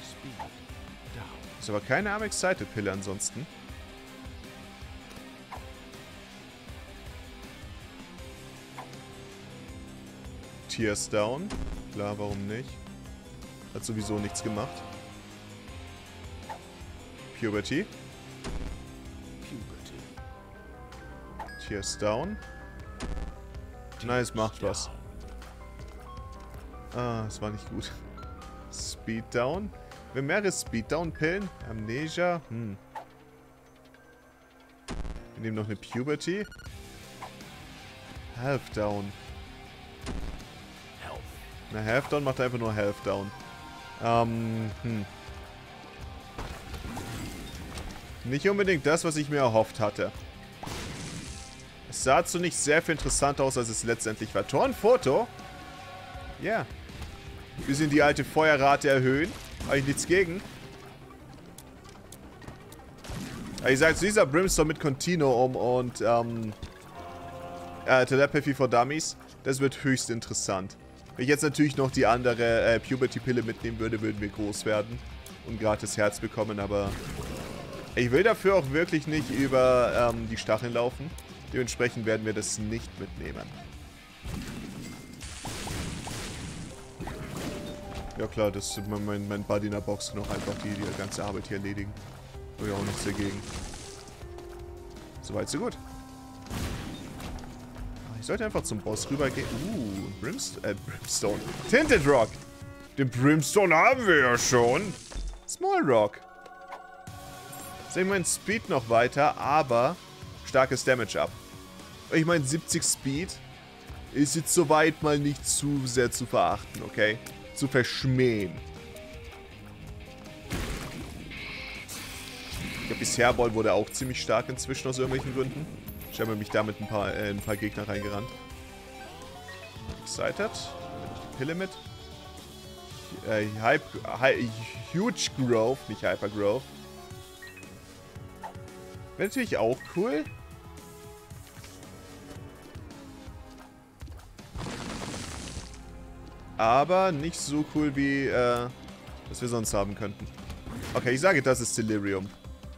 Ist aber keine Arm-Excited-Pille ansonsten. Tears down. Klar, warum nicht? Hat sowieso nichts gemacht. Puberty. Tears down. Nice, macht was. Ah, das war nicht gut. Speed down. Wir haben mehrere Speed down Pillen. Amnesia. Wir nehmen noch eine Puberty. Health down. Na, Health down macht einfach nur Health down. Nicht unbedingt das, was ich mir erhofft hatte. Es sah so nicht sehr viel interessanter aus, als es letztendlich war. Tornfoto? Ja. Yeah. Bisschen die alte Feuerrate erhöhen. Habe ich nichts gegen. Aber ich sage, dieser Brimstone mit Continuum und Telepathy for Dummies, das wird höchst interessant. Wenn ich jetzt natürlich noch die andere Puberty-Pille mitnehmen würde, würden wir groß werden und gratis Herz bekommen, aber ich will dafür auch wirklich nicht über die Stacheln laufen. Dementsprechend werden wir das nicht mitnehmen. Ja klar, das ist mein Buddy in der Box noch einfach die ganze Arbeit hier erledigen. Habe ich auch nichts dagegen. Soweit so gut. Ich sollte einfach zum Boss rübergehen. Brimstone. Tinted Rock. Den Brimstone haben wir ja schon. Small Rock. Sehen wir meinen Speed noch weiter, aber starkes Damage ab. Ich meine, 70 Speed ist jetzt soweit mal nicht zu sehr zu verachten, okay? Zu verschmähen. Ich glaube, bisher Ball wurde auch ziemlich stark inzwischen aus irgendwelchen Gründen. Ich habe mich da mit ein paar Gegner reingerannt. Excited. Die Pille mit. Huge Growth, nicht Hyper Growth. Wäre natürlich auch cool. Aber nicht so cool wie, was wir sonst haben könnten. Okay, ich sage, das ist Delirium.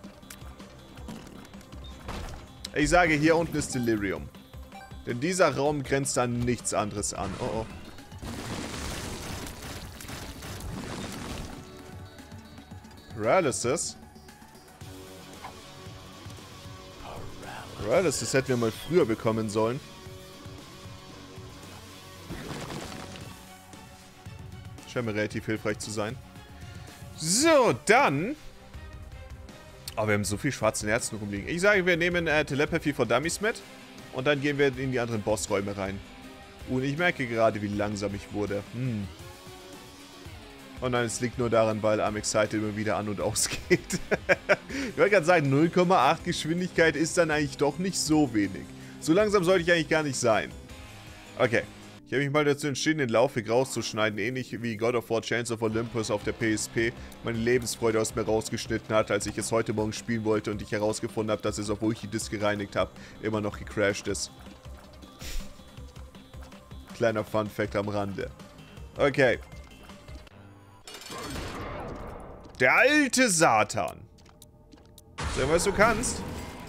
Ich sage, hier unten ist Delirium. Denn dieser Raum grenzt an nichts anderes an. Oh oh. Paralysis. Paralysis hätten wir mal früher bekommen sollen. Scheint mir relativ hilfreich zu sein. So, dann... Oh, wir haben so viel schwarze Herzen rumliegen. Ich sage, wir nehmen Telepathy for Dummies mit. Und dann gehen wir in die anderen Bossräume rein. Und ich merke gerade, wie langsam ich wurde. Und nein, es liegt nur daran, weil I'm Excited immer wieder an- und ausgeht. Ich wollte gerade sagen, 0,8 Geschwindigkeit ist dann eigentlich doch nicht so wenig. So langsam sollte ich eigentlich gar nicht sein. Okay. Ich habe mich mal dazu entschieden, den Laufweg rauszuschneiden, ähnlich wie God of War Chains of Olympus auf der PSP meine Lebensfreude aus mir rausgeschnitten hat, als ich es heute Morgen spielen wollte und ich herausgefunden habe, dass es, obwohl ich die Disk gereinigt habe, immer noch gecrashed ist. Kleiner Fun-Fact am Rande. Okay. Der alte Satan. Sag, was du kannst.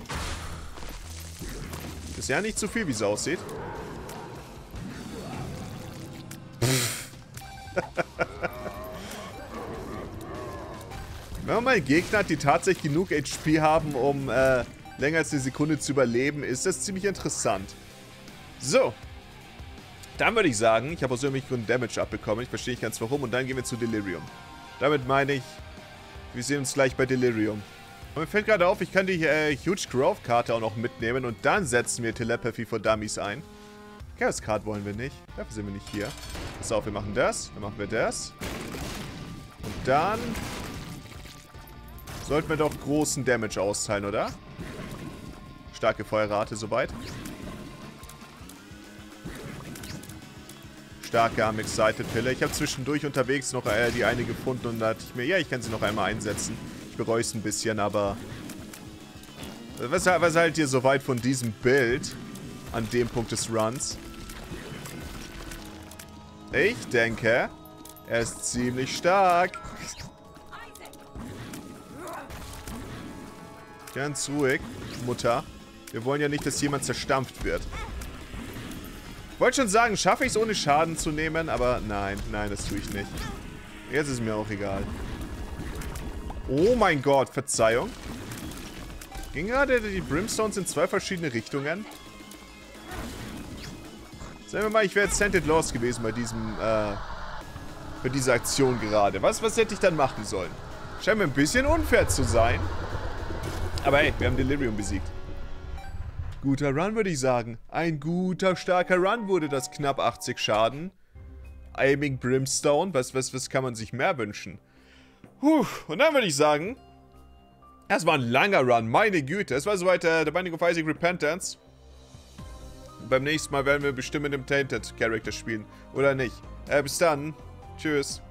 Ist ja nicht so viel, wie es aussieht. Wenn man mal Gegner hat, die tatsächlich genug HP haben, um länger als eine Sekunde zu überleben, ist das ziemlich interessant. So. Dann würde ich sagen, ich habe aus irgendwelchen Gründen Damage abbekommen. Ich verstehe nicht ganz warum. Und dann gehen wir zu Delirium. Damit meine ich, wir sehen uns gleich bei Delirium. Und mir fällt gerade auf, ich kann die Huge Grove Karte auch noch mitnehmen. Und dann setzen wir Telepathy for Dummies ein. Chaos Card wollen wir nicht. Dafür sind wir nicht hier. Pass auf, wir machen das. Dann machen wir das. Und dann sollten wir doch großen Damage austeilen, oder? Starke Feuerrate soweit. Starke Arm Excited Pille. Ich habe zwischendurch unterwegs noch die eine gefunden und da dachte ich mir, ja, ich kann sie noch einmal einsetzen. Ich bereue es ein bisschen, aber was halt ihr so weit von diesem Bild an dem Punkt des Runs? Ich denke, er ist ziemlich stark. Ganz ruhig, Mutter. Wir wollen ja nicht, dass jemand zerstampft wird. Ich wollte schon sagen, schaffe ich es ohne Schaden zu nehmen, aber nein, das tue ich nicht. Jetzt ist mir auch egal. Oh mein Gott, Verzeihung. Ging gerade die Brimstones in 2 verschiedene Richtungen? Sagen wir mal, ich wäre jetzt Scented Lost gewesen bei diesem, bei dieser Aktion gerade. Was hätte ich dann machen sollen? Scheint mir ein bisschen unfair zu sein. Aber hey, wir haben Delirium besiegt. Guter Run, würde ich sagen. Ein guter, starker Run wurde das. Knapp 80 Schaden. Aiming Brimstone. Was kann man sich mehr wünschen? Und dann würde ich sagen, das war ein langer Run. Meine Güte. Es war soweit der Binding of Isaac Repentance. Beim nächsten Mal werden wir bestimmt mit dem Tainted Character spielen. Oder nicht. Bis dann. Tschüss.